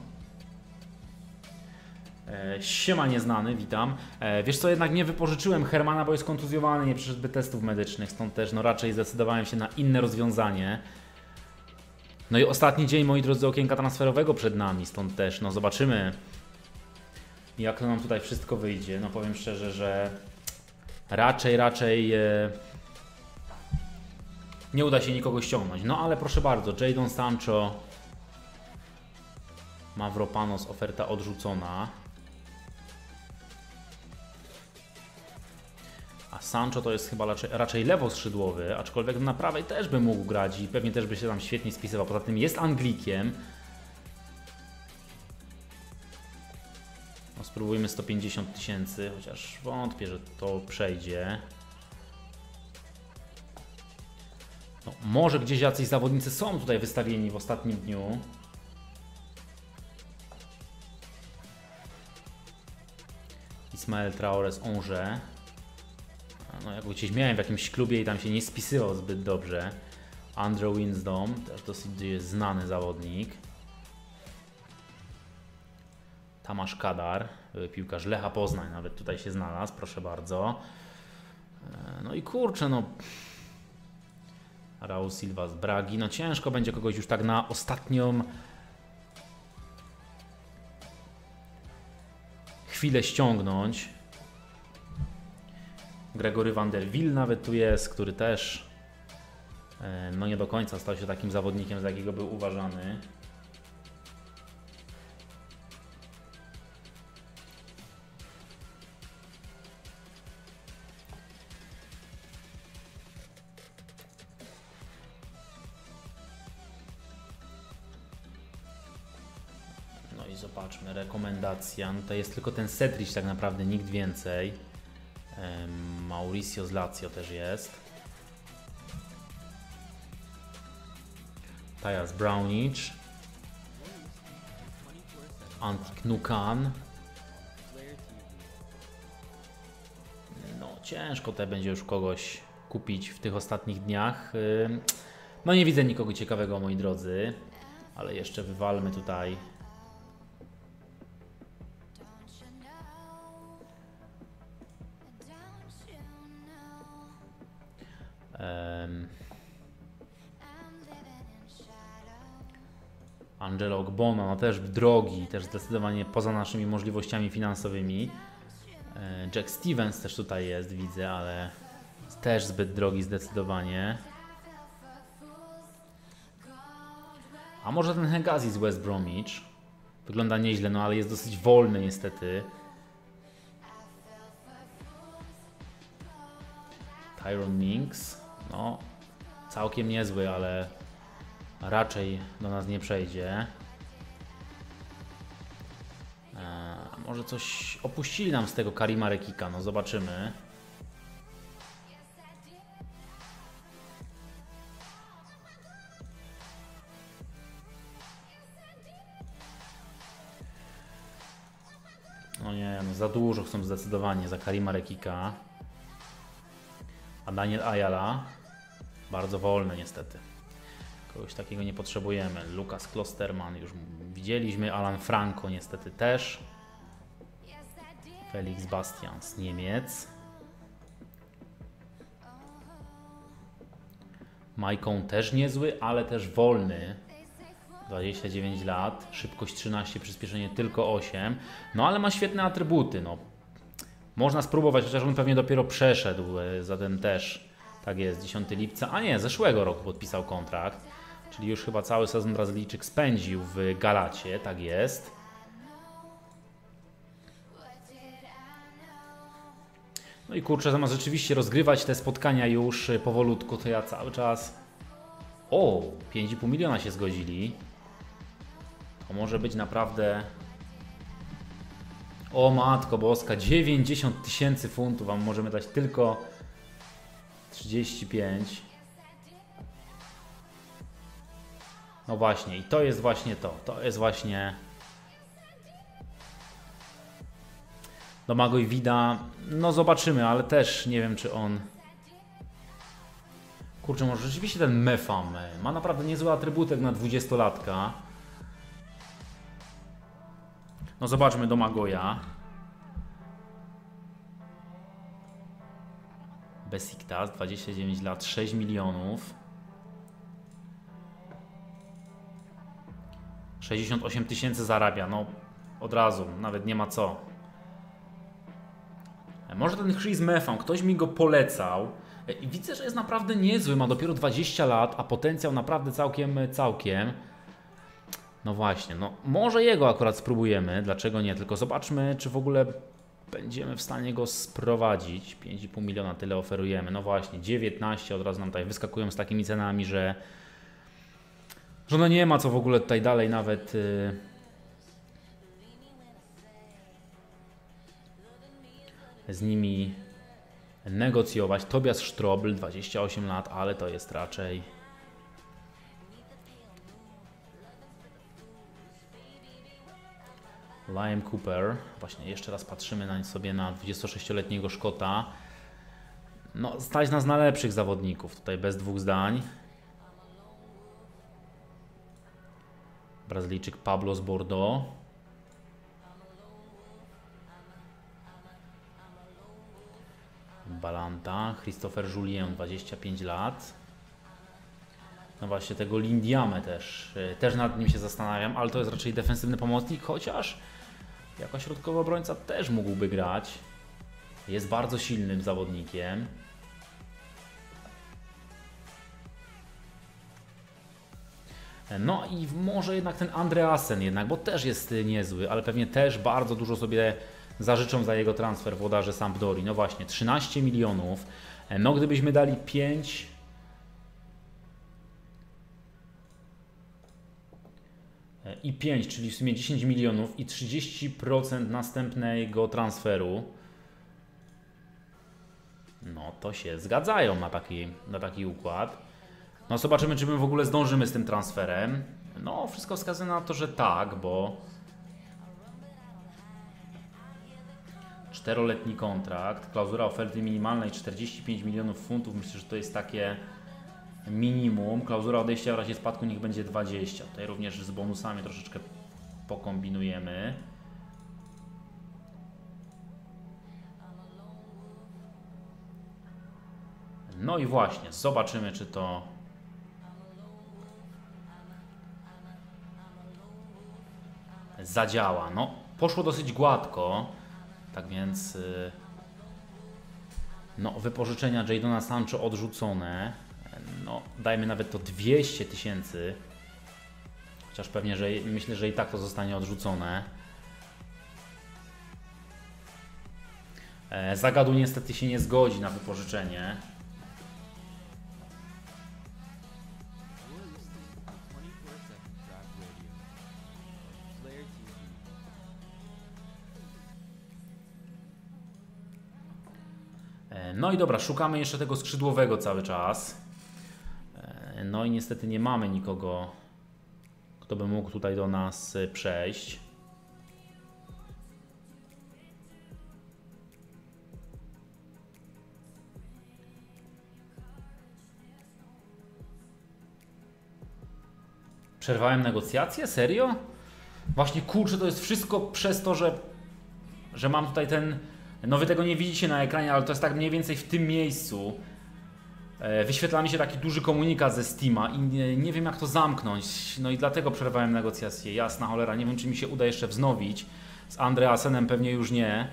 Speaker 1: E, siema nieznany, witam. E, wiesz co, jednak nie wypożyczyłem Hermana, bo jest kontuzjowany, nie przeszedłby testów medycznych, stąd też no raczej zdecydowałem się na inne rozwiązanie. No i ostatni dzień, moi drodzy, okienka transferowego przed nami, stąd też no zobaczymy jak to nam tutaj wszystko wyjdzie. No powiem szczerze, że raczej, raczej... E, nie uda się nikogo ściągnąć. No ale proszę bardzo, Jadon Sancho, Mavropanos, oferta odrzucona. A Sancho to jest chyba raczej, raczej lewoskrzydłowy, aczkolwiek na prawej też by mógł grać i pewnie też by się tam świetnie spisywał. Poza tym jest Anglikiem. No, spróbujmy sto pięćdziesiąt tysięcy, chociaż wątpię, że to przejdzie. No, może gdzieś jacyś zawodnicy są tutaj wystawieni w ostatnim dniu. Ismael Traore z Angers. No, jak gdzieś miałem w jakimś klubie i tam się nie spisywał zbyt dobrze. Andrew Winsdom, też dosyć znany zawodnik. Tomasz Kadar, piłkarz Lecha Poznań, nawet tutaj się znalazł, proszę bardzo. No i kurczę, no... Raul Silva z Bragi, no ciężko będzie kogoś już tak na ostatnią chwilę ściągnąć. Gregory van der Wiel nawet tu jest, który też no nie do końca stał się takim zawodnikiem, za jakiego był uważany. No i zobaczmy, rekomendacja. No to jest tylko ten Cetrich tak naprawdę, nikt więcej. Mauricio z Lazio też jest. Tajas Brownich. Antik Nukan. No ciężko te będzie już kogoś kupić w tych ostatnich dniach. No nie widzę nikogo ciekawego, moi drodzy. Ale jeszcze wywalmy tutaj. Um, Angelo Ogbono, no też drogi, też zdecydowanie poza naszymi możliwościami finansowymi. e, Jack Stevens też tutaj jest, widzę, ale też zbyt drogi zdecydowanie. A może ten Hegazi z West Bromwich wygląda nieźle, no ale jest dosyć wolny niestety. Tyrone Mings, no całkiem niezły, ale raczej do nas nie przejdzie. Eee, może coś opuścili nam z tego Karima Rekika, no zobaczymy. No nie, no za dużo chcą zdecydowanie za Karima Rekika. A Daniel Ayala bardzo wolny niestety. Kogoś takiego nie potrzebujemy. Lukas Klosterman już widzieliśmy. Alan Franco niestety też. Felix Bastian z Niemiec. Maicon też niezły, ale też wolny. dwadzieścia dziewięć lat. Szybkość trzynaście, przyspieszenie tylko osiem. No ale ma świetne atrybuty. No. Można spróbować, chociaż on pewnie dopiero przeszedł, zatem też tak jest, dziesiątego lipca, a nie, zeszłego roku podpisał kontrakt, czyli już chyba cały sezon Brazylijczyk spędził w Galacie, tak jest. No i kurczę, zamiast rzeczywiście rozgrywać te spotkania już powolutku, to ja cały czas... O, pięć i pół miliona się zgodzili. To może być naprawdę... O matko boska, dziewięćdziesiąt tysięcy funtów, a możemy dać tylko trzydzieści pięć. No właśnie, i to jest właśnie to. To jest właśnie... Domagoj Vida, no zobaczymy, ale też nie wiem, czy on... Kurczę, może rzeczywiście ten Mefam ma naprawdę niezły atrybutek na dwudziestolatka. No zobaczmy Domagoja. Besiktas, dwadzieścia dziewięć lat, sześć milionów. sześćdziesiąt osiem tysięcy zarabia, no od razu, nawet nie ma co. Może ten Chris Mefam, ktoś mi go polecał. I widzę, że jest naprawdę niezły, ma dopiero dwadzieścia lat, a potencjał naprawdę całkiem, całkiem. No właśnie, no może jego akurat spróbujemy, dlaczego nie, tylko zobaczmy, czy w ogóle będziemy w stanie go sprowadzić. pięć i pół miliona tyle oferujemy. No właśnie, dziewiętnaście od razu nam tutaj wyskakują z takimi cenami, że, że no nie ma co w ogóle tutaj dalej nawet yy, z nimi negocjować. Tobias Strobl, dwadzieścia osiem lat, ale to jest raczej... Liam Cooper, właśnie jeszcze raz patrzymy na sobie na dwudziestosześcioletniego Szkota. No, stać nas na lepszych zawodników, tutaj bez dwóch zdań. Brazylijczyk Pablo z Bordeaux. Balanta, Christopher Julien, dwadzieścia pięć lat. No właśnie, tego Lindiamę też, też nad nim się zastanawiam, ale to jest raczej defensywny pomocnik, chociaż jako środkowy obrońca też mógłby grać. Jest bardzo silnym zawodnikiem. No i może jednak ten Andreasen jednak, bo też jest niezły, ale pewnie też bardzo dużo sobie zażyczą za jego transfer włodarze Sampdori. No właśnie, trzynaście milionów. No gdybyśmy dali pięć... i pięć, czyli w sumie dziesięć milionów i trzydzieści procent następnego transferu, no to się zgadzają na taki, na taki układ. No zobaczymy, czy my w ogóle zdążymy z tym transferem. No wszystko wskazuje na to, że tak, bo czteroletni kontrakt, klauzula oferty minimalnej czterdzieści pięć milionów funtów, myślę, że to jest takie minimum. Klauzula odejścia w razie spadku niech będzie dwadzieścia. Tutaj również z bonusami troszeczkę pokombinujemy. No i właśnie, zobaczymy, czy to zadziała. No, poszło dosyć gładko, tak więc no, wypożyczenia Jadona Sancho odrzucone. No, dajmy nawet to dwieście tysięcy. Chociaż pewnie, że myślę, że i tak to zostanie odrzucone. Zagadu niestety się nie zgodzi na wypożyczenie. No i dobra, szukamy jeszcze tego skrzydłowego cały czas. No i niestety nie mamy nikogo, kto by mógł tutaj do nas przejść. Przerwałem negocjacje? Serio? Właśnie kurczę, to jest wszystko przez to, że, że mam tutaj ten... No wy tego nie widzicie na ekranie, ale to jest tak mniej więcej w tym miejscu. Wyświetla mi się taki duży komunikat ze Steama i nie, nie wiem jak to zamknąć. No i dlatego przerwałem negocjacje. Jasna cholera, nie wiem czy mi się uda jeszcze wznowić. Z Andreasenem pewnie już nie.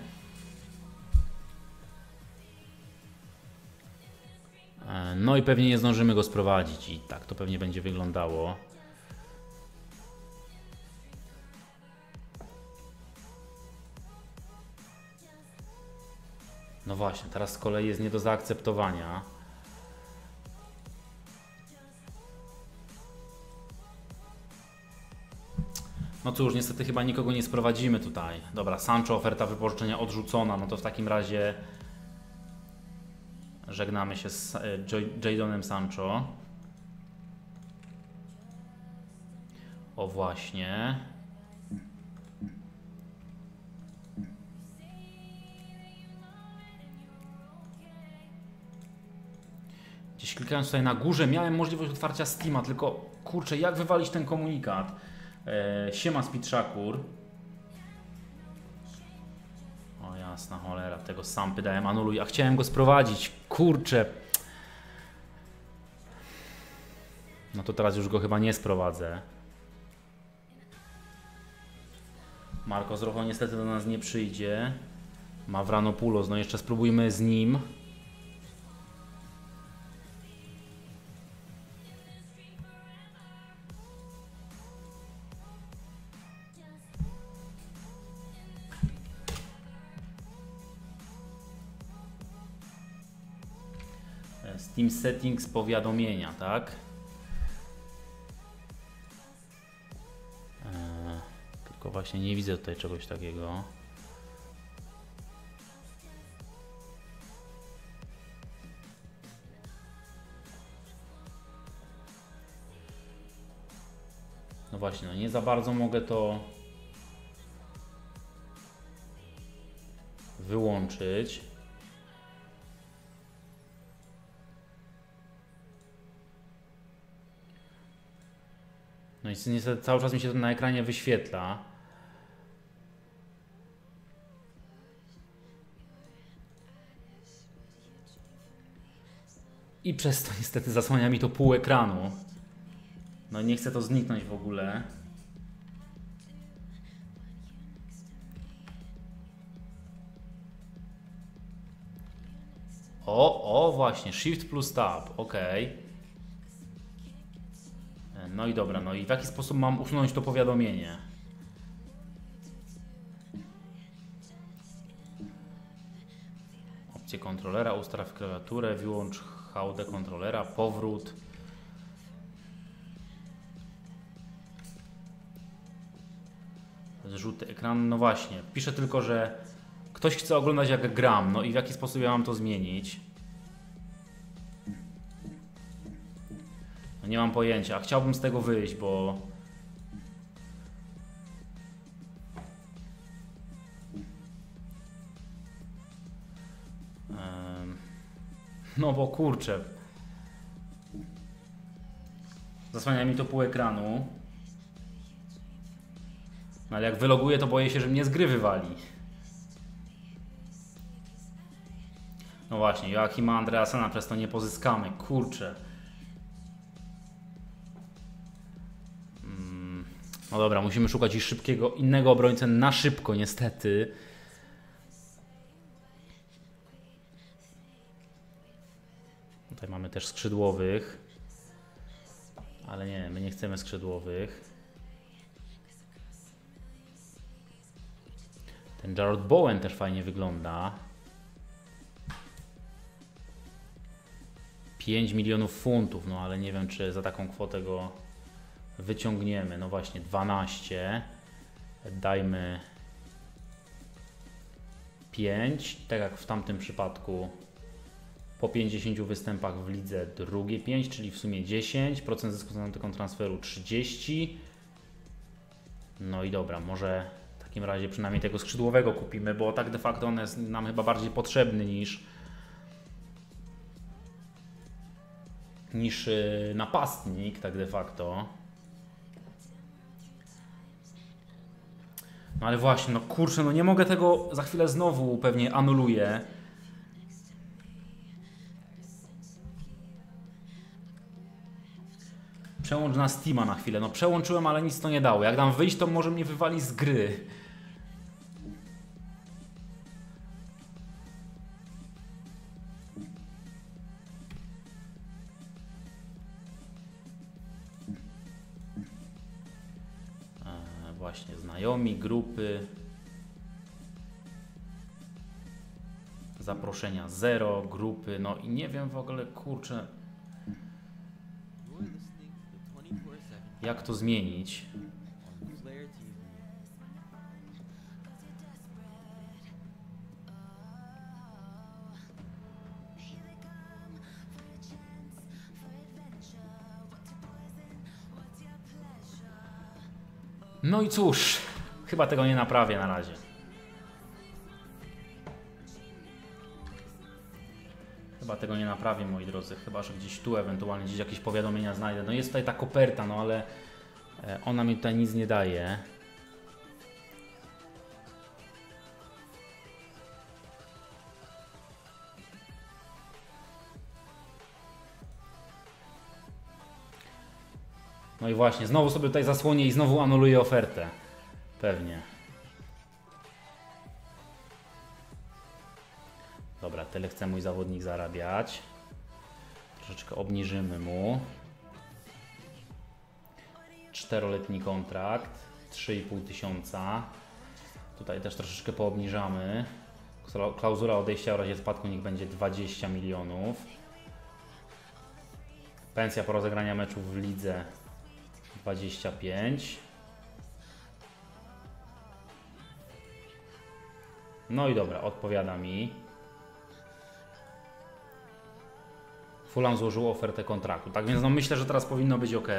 Speaker 1: No i pewnie nie zdążymy go sprowadzić i tak to pewnie będzie wyglądało. No właśnie, teraz z kolei jest nie do zaakceptowania. No cóż, niestety chyba nikogo nie sprowadzimy tutaj. Dobra, Sancho, oferta wypożyczenia odrzucona. No to w takim razie żegnamy się z Jadonem Sancho. O właśnie. Gdzieś klikając tutaj na górze miałem możliwość otwarcia Steama, tylko kurczę, jak wywalić ten komunikat? Eee, siema Speedshakur. O jasna cholera, tego sampy dałem anuluj, a chciałem go sprowadzić, kurczę. No to teraz już go chyba nie sprowadzę. Marcos Rojo niestety do nas nie przyjdzie. Mavranopoulos, no jeszcze spróbujmy z nim. Steam Settings powiadomienia, tak? Eee, tylko właśnie nie widzę tutaj czegoś takiego. No właśnie, no nie za bardzo mogę to wyłączyć. No i niestety cały czas mi się to na ekranie wyświetla. I przez to niestety zasłania mi to pół ekranu. No nie chcę to zniknąć w ogóle. O, o właśnie, Shift plus Tab, ok. No i dobra, no i w jaki sposób mam usunąć to powiadomienie? Opcje kontrolera, ustaw klawiaturę, wyłącz hałdę kontrolera, powrót. Zrzuty ekran, no właśnie. Pisze tylko, że ktoś chce oglądać jak gram, no i w jaki sposób ja mam to zmienić? No nie mam pojęcia, a chciałbym z tego wyjść, bo... No bo kurczę. Zasłania mi to pół ekranu. No ale jak wyloguję, to boję się, że mnie z gry wywali. No właśnie, Joachima Andreasena przez to nie pozyskamy. Kurczę. Mm. No dobra, musimy szukać i szybkiego innego obrońcę na szybko, niestety. Tutaj mamy też skrzydłowych. Ale nie, my nie chcemy skrzydłowych. Ten Jarrod Bowen też fajnie wygląda. pięć milionów funtów, no ale nie wiem, czy za taką kwotę go wyciągniemy. No właśnie, dwanaście. Dajmy pięć. Tak jak w tamtym przypadku. Po pięćdziesięciu występach w lidze drugie pięć, czyli w sumie dziesięć procent zysku z tego transferu trzydzieści. No i dobra, może w takim razie przynajmniej tego skrzydłowego kupimy, bo tak de facto on jest nam chyba bardziej potrzebny niż niż napastnik, tak de facto. No ale właśnie, no kurczę, no nie mogę tego, za chwilę znowu pewnie anuluję. Przełącz na Steama na chwilę. No przełączyłem, ale nic to nie dało. Jak dam wyjść, to może mnie wywali z gry. Eee, właśnie, znajomi, grupy. Zaproszenia zero, grupy. No i nie wiem w ogóle, kurczę. Jak to zmienić? No i cóż, chyba tego nie naprawię na razie. Chyba tego nie naprawię, moi drodzy, chyba że gdzieś tu ewentualnie gdzieś jakieś powiadomienia znajdę. No jest tutaj ta koperta, no ale ona mi tutaj nic nie daje. No i właśnie, znowu sobie tutaj zasłonię i znowu anuluję ofertę. Pewnie. Dobra, tyle chce mój zawodnik zarabiać. Troszeczkę obniżymy mu. Czteroletni kontrakt, trzy i pół tysiąca. Tutaj też troszeczkę poobniżamy. Klauzula odejścia w razie spadku niech będzie dwadzieścia milionów. Pensja po rozegraniu meczu w lidze dwadzieścia pięć. No i dobra, odpowiada mi. Fulham złożył ofertę kontraktu. Tak więc no myślę, że teraz powinno być ok.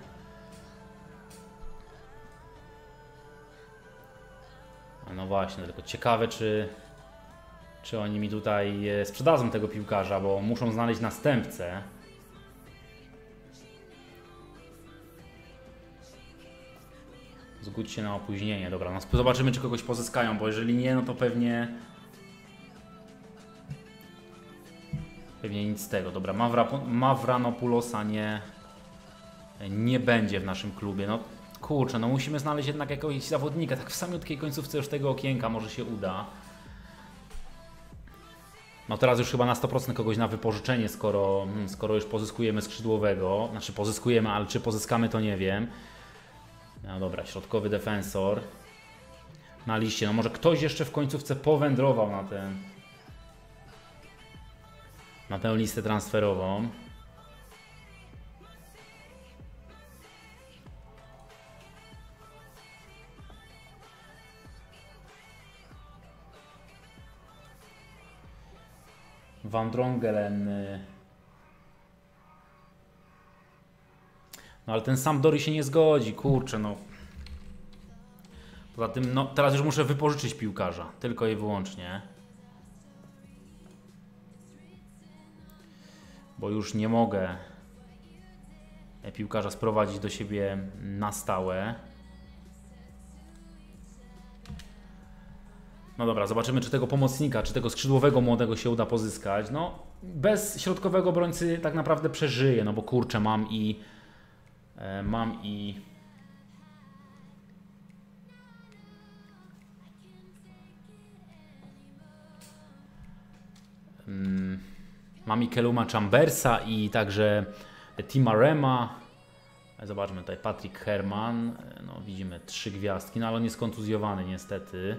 Speaker 1: No właśnie, tylko ciekawe, czy, czy oni mi tutaj sprzedadzą tego piłkarza, bo muszą znaleźć następcę. Zgódź się na opóźnienie. Dobra, no zobaczymy, czy kogoś pozyskają, bo jeżeli nie, no to pewnie... Pewnie nic z tego. Dobra, Mavra, Mavranopoulosa nie... nie będzie w naszym klubie. No kurczę, no musimy znaleźć jednak jakiegoś zawodnika. Tak w samiutkiej końcówce już tego okienka może się uda. No teraz już chyba na sto procent kogoś na wypożyczenie, skoro, skoro już pozyskujemy skrzydłowego. Znaczy pozyskujemy, ale czy pozyskamy, to nie wiem. No dobra, środkowy defensor na liście. No może ktoś jeszcze w końcówce powędrował na ten, na tę listę transferową. Van Drongelen. No ale ten Sampdory się nie zgodzi, kurczę no. Poza tym, no teraz już muszę wypożyczyć piłkarza, tylko i wyłącznie. Bo już nie mogę piłkarza sprowadzić do siebie na stałe. No dobra, zobaczymy, czy tego pomocnika, czy tego skrzydłowego młodego się uda pozyskać. No, bez środkowego obrońcy tak naprawdę przeżyję, no bo kurczę, mam i... E, mam i... Mm, mam i Keluma Chambersa i także Tima Rema. Zobaczmy tutaj, Patrick Herrmann. No, widzimy trzy gwiazdki, no ale on jest kontuzjowany niestety.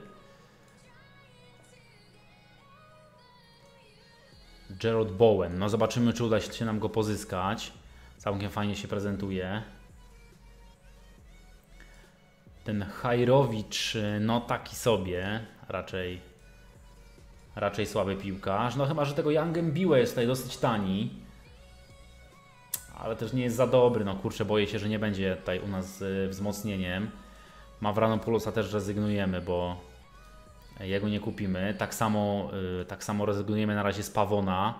Speaker 1: Jarrod Bowen. No zobaczymy, czy uda się nam go pozyskać. Całkiem fajnie się prezentuje. Ten Hajrowicz, no taki sobie. Raczej raczej słaby piłkarz. No chyba, że tego Young Mbiłe jest tutaj dosyć tani. Ale też nie jest za dobry. No kurczę, boję się, że nie będzie tutaj u nas z wzmocnieniem. Mavranopoulosa też rezygnujemy, bo jego nie kupimy. Tak samo, yy, tak samo rezygnujemy na razie z Pawona.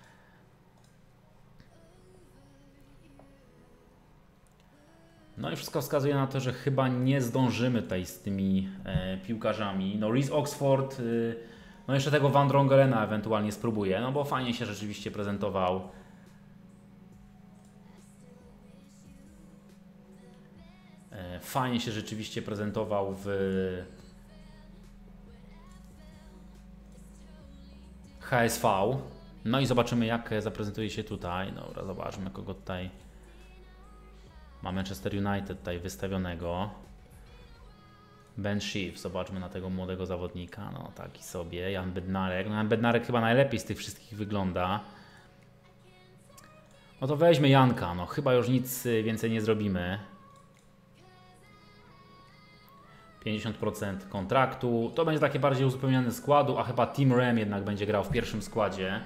Speaker 1: No i wszystko wskazuje na to, że chyba nie zdążymy tutaj z tymi e, piłkarzami. No Reece Oxford, yy, no jeszcze tego Van Drongelena ewentualnie spróbuję, no bo fajnie się rzeczywiście prezentował. E, fajnie się rzeczywiście prezentował w H S V. No i zobaczymy, jak zaprezentuje się tutaj. Dobra, zobaczmy, kogo tutaj ma Manchester United tutaj wystawionego. Ben Schiff, zobaczmy na tego młodego zawodnika. No taki sobie, Jan Bednarek. No Jan Bednarek chyba najlepiej z tych wszystkich wygląda. No to weźmy Janka, no chyba już nic więcej nie zrobimy. pięćdziesiąt procent kontraktu. To będzie takie bardziej uzupełnione składu, a chyba Tim Rem jednak będzie grał w pierwszym składzie.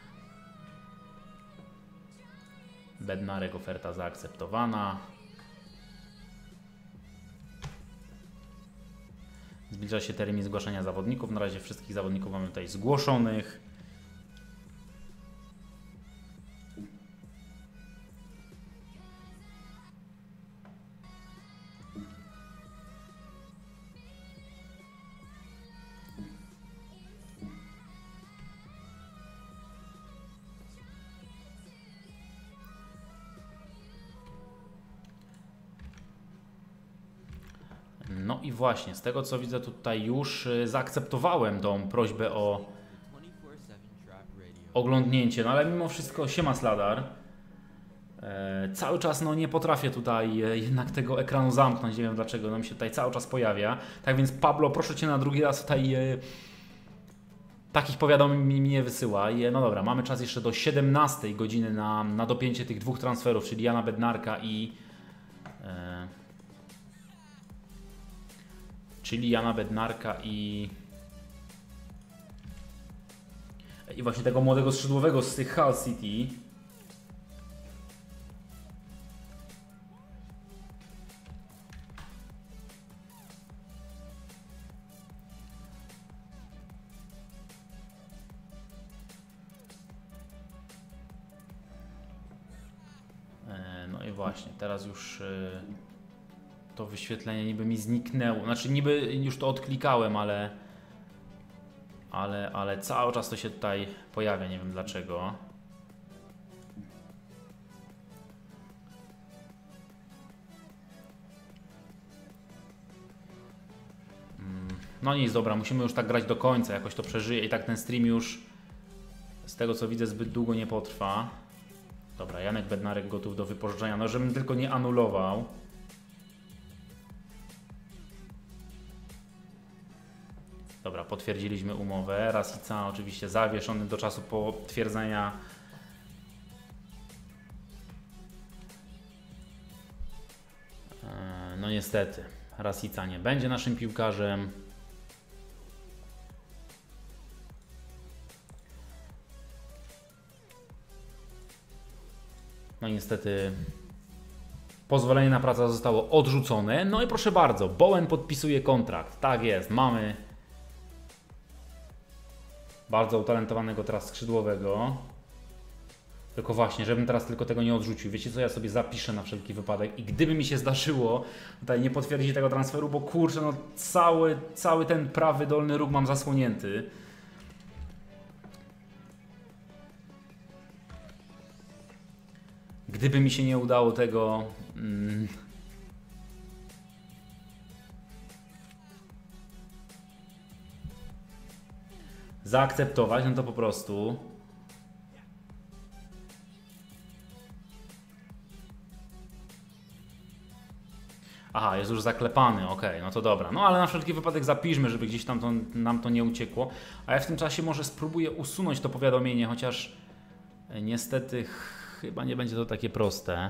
Speaker 1: Bednarek, oferta zaakceptowana. Zbliża się termin zgłaszania zawodników. Na razie wszystkich zawodników mamy tutaj zgłoszonych. No i właśnie, z tego co widzę tutaj już zaakceptowałem tą prośbę o oglądnięcie, no ale mimo wszystko siema Sladar. E, cały czas no nie potrafię tutaj jednak tego ekranu zamknąć, nie wiem dlaczego, no mi się tutaj cały czas pojawia. Tak więc Pablo, proszę Cię na drugi raz tutaj e, takich powiadomień mi nie wysyła. I no dobra, mamy czas jeszcze do siedemnastej godziny na, na dopięcie tych dwóch transferów, czyli Jana Bednarka i... E, czyli Jana Bednarka i... I właśnie tego młodego skrzydłowego z tych Hull City. No i właśnie, teraz już to wyświetlenie niby mi zniknęło. Znaczy niby już to odklikałem, ale... Ale, ale cały czas to się tutaj pojawia, nie wiem dlaczego. No nic, dobra, musimy już tak grać do końca, jakoś to przeżyje i tak ten stream już z tego co widzę zbyt długo nie potrwa. Dobra, Janek Bednarek gotów do wypożyczenia, no żebym tylko nie anulował. Dobra, potwierdziliśmy umowę. Rasica oczywiście zawieszony do czasu potwierdzenia. No niestety, Rasica nie będzie naszym piłkarzem. No niestety pozwolenie na pracę zostało odrzucone. No i proszę bardzo, Bowen podpisuje kontrakt. Tak jest, mamy bardzo utalentowanego teraz skrzydłowego. Tylko właśnie, żebym teraz tylko tego nie odrzucił. Wiecie co, ja sobie zapiszę na wszelki wypadek i gdyby mi się zdarzyło tutaj nie potwierdzić tego transferu, bo kurczę, no cały, cały ten prawy dolny róg mam zasłonięty. Gdyby mi się nie udało tego... Mm, zaakceptować, no to po prostu... Aha, jest już zaklepany, ok, no to dobra. No ale na wszelki wypadek zapiszmy, żeby gdzieś tam to, nam to nie uciekło. A ja w tym czasie może spróbuję usunąć to powiadomienie, chociaż niestety chyba nie będzie to takie proste.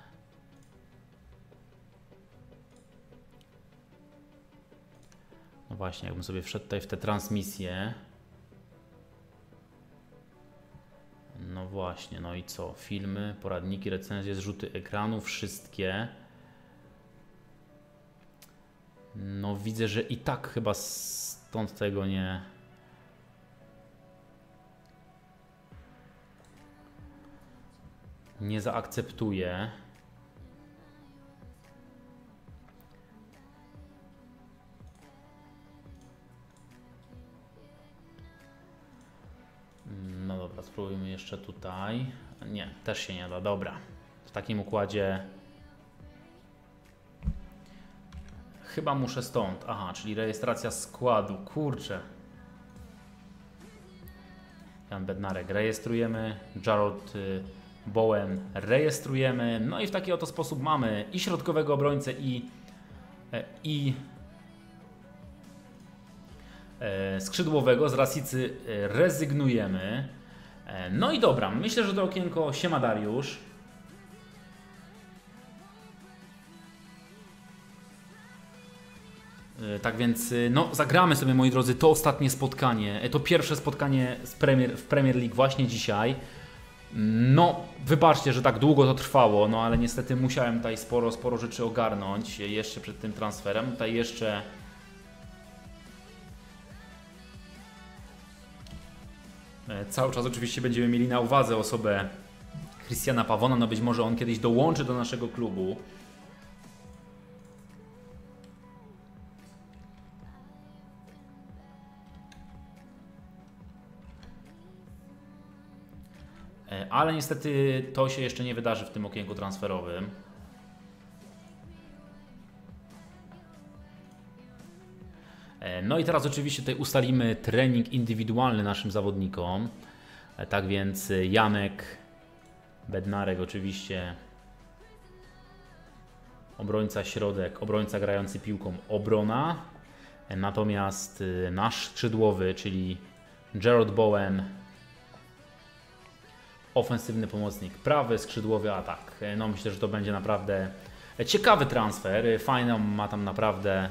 Speaker 1: No właśnie, jakbym sobie wszedł tutaj w te transmisje. No właśnie, no i co? Filmy, poradniki, recenzje, zrzuty ekranu, wszystkie. No widzę, że i tak chyba stąd tego nie... Nie zaakceptuję. No dobra, spróbujmy jeszcze tutaj. Nie, też się nie da. Dobra. W takim układzie chyba muszę stąd. Aha, czyli rejestracja składu. Kurczę. Jan Bednarek rejestrujemy. Jarrod Bowen rejestrujemy. No i w taki oto sposób mamy i środkowego obrońcę i i skrzydłowego. Z Rasicy rezygnujemy. No i dobra, myślę, że to okienko siema Dariusz. Tak więc no zagramy sobie, moi drodzy, to ostatnie spotkanie, to pierwsze spotkanie z Premier, w Premier League właśnie dzisiaj. No wybaczcie, że tak długo to trwało, no ale niestety musiałem tutaj sporo, sporo rzeczy ogarnąć jeszcze przed tym transferem. Tutaj jeszcze cały czas oczywiście będziemy mieli na uwadze osobę Christiana Pavona, no być może on kiedyś dołączy do naszego klubu. Ale niestety to się jeszcze nie wydarzy w tym okienku transferowym. No i teraz oczywiście tutaj ustalimy trening indywidualny naszym zawodnikom. Tak więc Janek Bednarek oczywiście, obrońca środek, obrońca grający piłką, obrona. Natomiast nasz skrzydłowy, czyli Jarrod Bowen. Ofensywny pomocnik, prawy skrzydłowy atak. No myślę, że to będzie naprawdę ciekawy transfer. Fajną ma tam naprawdę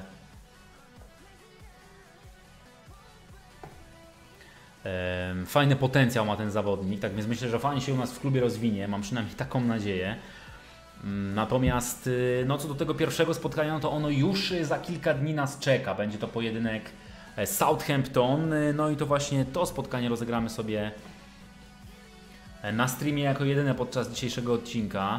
Speaker 1: fajny potencjał ma ten zawodnik, tak więc myślę, że fajnie się u nas w klubie rozwinie, mam przynajmniej taką nadzieję. Natomiast no co do tego pierwszego spotkania, no to ono już za kilka dni nas czeka. Będzie to pojedynek Southampton, no i to właśnie to spotkanie rozegramy sobie na streamie jako jedyne podczas dzisiejszego odcinka.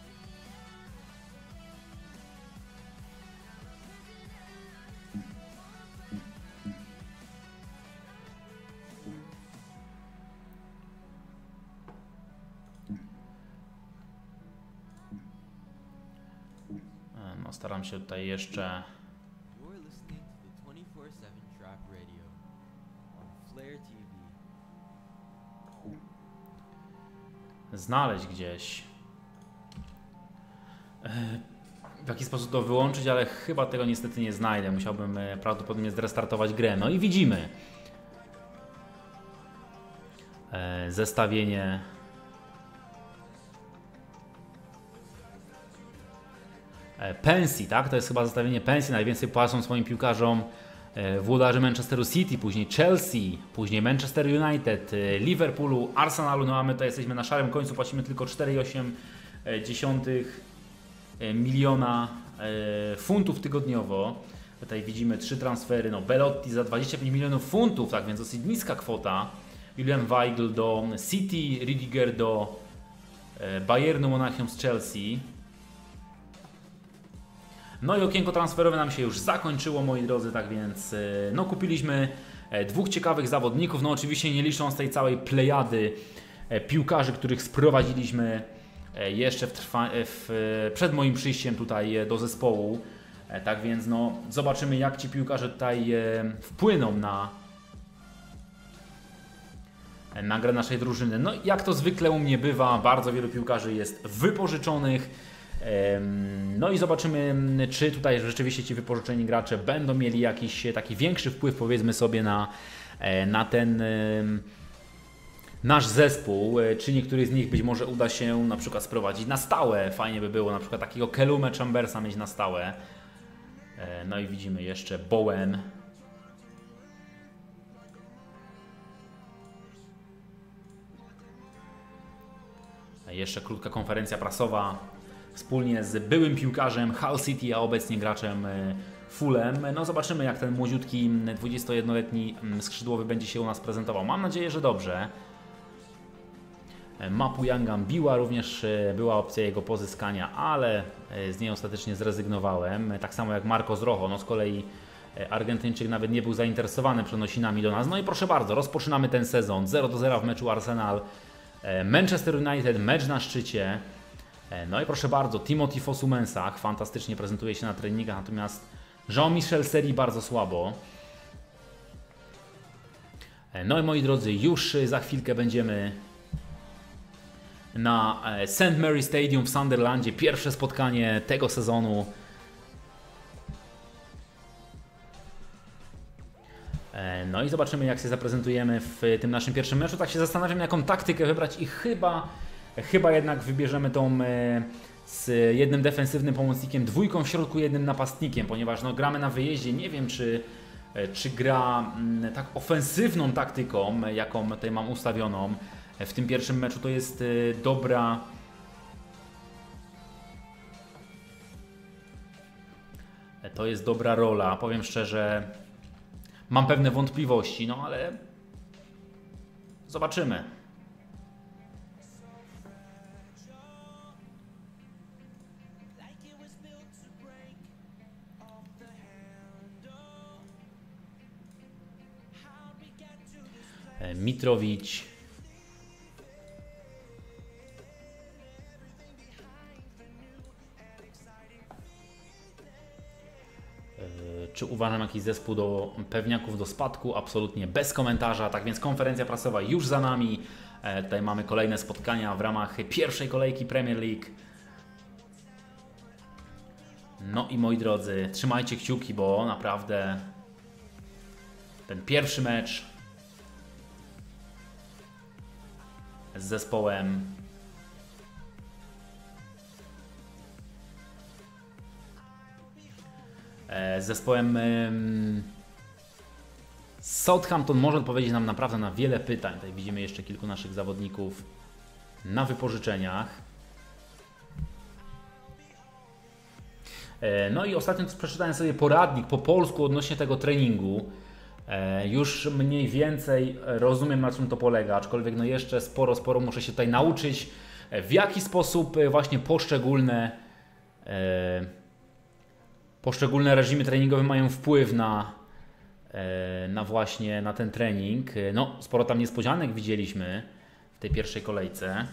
Speaker 1: No, staram się tutaj jeszcze znaleźć gdzieś, w jaki sposób to wyłączyć, ale chyba tego niestety nie znajdę. Musiałbym prawdopodobnie zrestartować grę. No i widzimy zestawienie pensji, tak? To jest chyba zestawienie pensji. Najwięcej płacą swoim piłkarzom włodarze Manchesteru City, później Chelsea, później Manchester United, Liverpoolu, Arsenalu. No a my tutaj jesteśmy na szarym końcu, płacimy tylko cztery przecinek osiem miliona funtów tygodniowo. Tutaj widzimy trzy transfery, no Belotti za dwadzieścia pięć milionów funtów, tak więc dosyć niska kwota. Julian Weigl do City, Ridiger do Bayernu Monachium z Chelsea. No i okienko transferowe nam się już zakończyło, moi drodzy, tak więc no kupiliśmy dwóch ciekawych zawodników, no oczywiście nie licząc tej całej plejady piłkarzy, których sprowadziliśmy jeszcze w trwa, w, przed moim przyjściem tutaj do zespołu. Tak więc no zobaczymy, jak ci piłkarze tutaj wpłyną na, na grę naszej drużyny. No jak to zwykle u mnie bywa, bardzo wielu piłkarzy jest wypożyczonych. No i zobaczymy, czy tutaj rzeczywiście ci wypożyczeni gracze będą mieli jakiś taki większy wpływ, powiedzmy sobie, na, na ten nasz zespół, czy niektórych z nich być może uda się na przykład sprowadzić na stałe. Fajnie by było na przykład takiego Kelumę Chambersa mieć na stałe. No i widzimy jeszcze Bowen. Jeszcze krótka konferencja prasowa wspólnie z byłym piłkarzem Hull City, a obecnie graczem Fulham. No zobaczymy, jak ten młodziutki dwudziestojednoletni skrzydłowy będzie się u nas prezentował. Mam nadzieję, że dobrze. Mapuyanga Mbiła również była opcja jego pozyskania, ale z niej ostatecznie zrezygnowałem. Tak samo jak Marcos Rojo. No z kolei Argentyńczyk nawet nie był zainteresowany przenosinami do nas. No i proszę bardzo, rozpoczynamy ten sezon. zero do zera w meczu Arsenal Manchester United, mecz na szczycie. No i proszę bardzo, Timothy Fosu-Mensah fantastycznie prezentuje się na treningach, natomiast Jean-Michel Seri bardzo słabo. No i moi drodzy, już za chwilkę będziemy na Saint Mary Stadium w Sunderlandzie. Pierwsze spotkanie tego sezonu. No i zobaczymy, jak się zaprezentujemy w tym naszym pierwszym meczu. Tak się zastanawiam, jaką taktykę wybrać i chyba... Chyba jednak wybierzemy tą e, z jednym defensywnym pomocnikiem, dwójką w środku, jednym napastnikiem, ponieważ no, gramy na wyjeździe. Nie wiem, czy, e, czy gra m, tak ofensywną taktyką, jaką tutaj mam ustawioną w tym pierwszym meczu, to jest e, dobra. E, to jest dobra rola. Powiem szczerze, mam pewne wątpliwości, no ale zobaczymy. Mitrowicz. Czy uważam jakiś zespół do pewniaków do spadku? Absolutnie bez komentarza. Tak więc konferencja prasowa już za nami. Tutaj mamy kolejne spotkania w ramach pierwszej kolejki Premier League. No i moi drodzy, trzymajcie kciuki, bo naprawdę ten pierwszy mecz z zespołem z zespołem Southampton może odpowiedzieć nam naprawdę na wiele pytań. Tutaj widzimy jeszcze kilku naszych zawodników na wypożyczeniach. No i ostatnio przeczytałem sobie poradnik po polsku odnośnie tego treningu. Już mniej więcej rozumiem, na czym to polega, aczkolwiek no jeszcze sporo, sporo muszę się tutaj nauczyć, w jaki sposób właśnie poszczególne poszczególne reżimy treningowe mają wpływ na, na właśnie na ten trening. No, sporo tam niespodzianek widzieliśmy w tej pierwszej kolejce.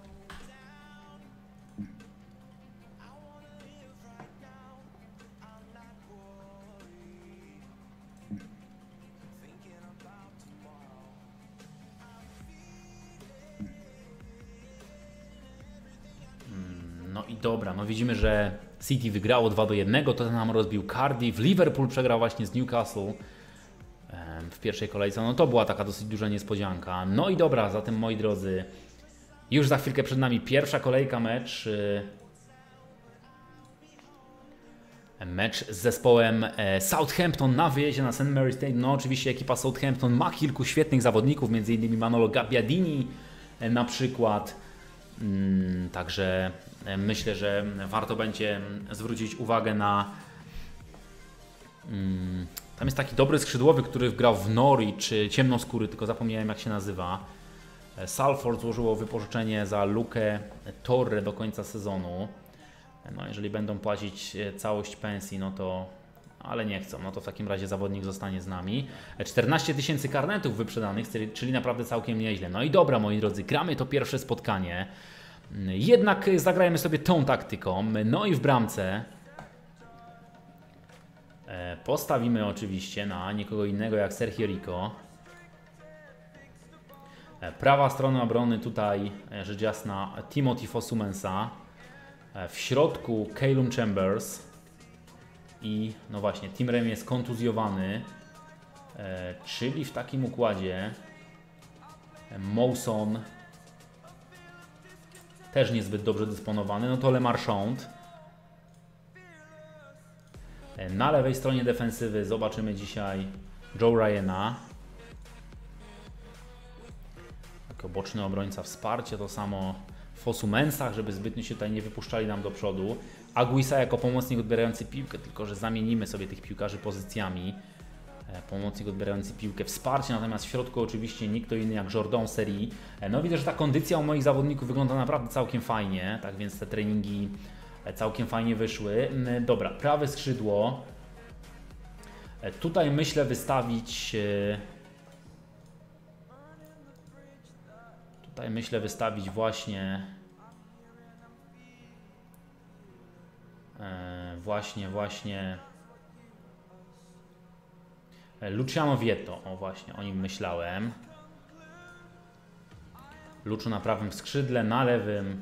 Speaker 1: No i dobra, no widzimy, że City wygrało dwa do jednego, Tottenham rozbił Cardiff, Liverpool przegrał właśnie z Newcastle w pierwszej kolejce. No to była taka dosyć duża niespodzianka. No i dobra, zatem moi drodzy, już za chwilkę przed nami pierwsza kolejka, mecz mecz z zespołem Southampton na wyjeździe na Saint Mary's Stadium. No oczywiście ekipa Southampton ma kilku świetnych zawodników, między innymi Manolo Gabbiadini na przykład. Także myślę, że warto będzie zwrócić uwagę na... Tam jest taki dobry skrzydłowy, który grał w Norwich, ciemnoskóry, tylko zapomniałem jak się nazywa. Salford złożyło wypożyczenie za Lukę Torre do końca sezonu. No jeżeli będą płacić całość pensji, no to... ale nie chcą, no to w takim razie zawodnik zostanie z nami. czternaście tysięcy karnetów wyprzedanych, czyli naprawdę całkiem nieźle. No i dobra, moi drodzy, gramy to pierwsze spotkanie. Jednak zagrajmy sobie tą taktyką. No i w bramce postawimy oczywiście na nikogo innego jak Sergio Rico. Prawa strona obrony tutaj, rzecz jasna, Timothy Fosu-Mensah. W środku Calum Chambers. I no właśnie, Tim Ream jest kontuzjowany, e, czyli w takim układzie Mawson też niezbyt dobrze dysponowany, no to Le Marchand. E, na lewej stronie defensywy zobaczymy dzisiaj Joe Ryana. Taki boczny obrońca wsparcie, to samo Fosu-Mensah, żeby zbytnio się tutaj nie wypuszczali nam do przodu. Aguisa jako pomocnik odbierający piłkę, tylko że zamienimy sobie tych piłkarzy pozycjami. Pomocnik odbierający piłkę, wsparcie, natomiast w środku oczywiście nikt inny jak Jordan Seri. No widzę, że ta kondycja u moich zawodników wygląda naprawdę całkiem fajnie, tak więc te treningi całkiem fajnie wyszły. Dobra, prawe skrzydło. Tutaj myślę wystawić... Tutaj myślę wystawić właśnie... Właśnie, właśnie Luciano Vietto, o właśnie, o nim myślałem. Luczu na prawym skrzydle, na lewym.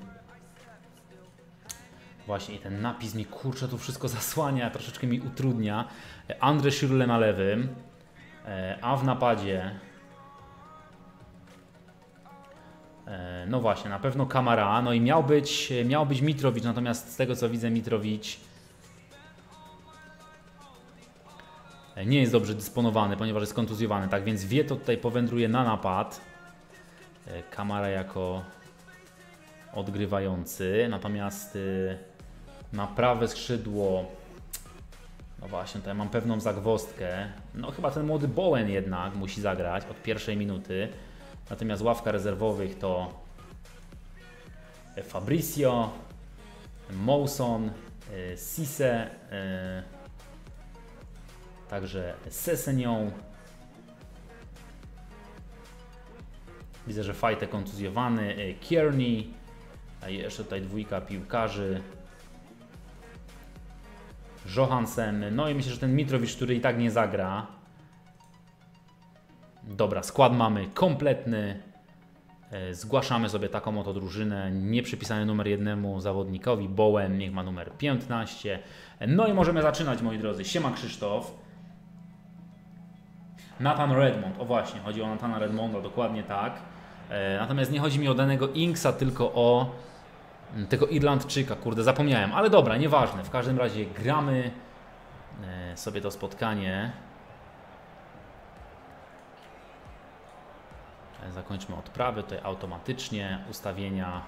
Speaker 1: Właśnie i ten napis mi kurczę tu wszystko zasłania, troszeczkę mi utrudnia. Andre Schürrle na lewym, a w napadzie no właśnie, na pewno Kamara, no i miał być, miał być Mitrovic, natomiast z tego co widzę Mitrovic nie jest dobrze dysponowany, ponieważ jest kontuzjowany, tak więc Vietto tutaj powędruje na napad. Kamara jako odgrywający, natomiast na prawe skrzydło, no właśnie, tutaj mam pewną zagwozdkę, no chyba ten młody Bowen jednak musi zagrać od pierwszej minuty. Natomiast ławka rezerwowych to Fabrizio, Mawson, Cisse, także Sessegnon. Widzę, że Fajte kontuzjowany, Kearney, a jeszcze tutaj dwójka piłkarzy. Johansen, no i myślę, że ten Mitrovic, który i tak nie zagra. Dobra, skład mamy kompletny. Zgłaszamy sobie taką oto drużynę. Nie przypisany numer jednemu zawodnikowi. Bowen niech ma numer piętnaście. No i możemy zaczynać, moi drodzy. Siema Krzysztof. Nathan Redmond. O właśnie, chodzi o Nathana Redmonda, dokładnie tak. E, natomiast nie chodzi mi o danego Inksa, tylko o tego Irlandczyka, kurde, zapomniałem, ale dobra, nieważne. W każdym razie gramy e, sobie to spotkanie. E, zakończmy odprawy, tutaj automatycznie ustawienia.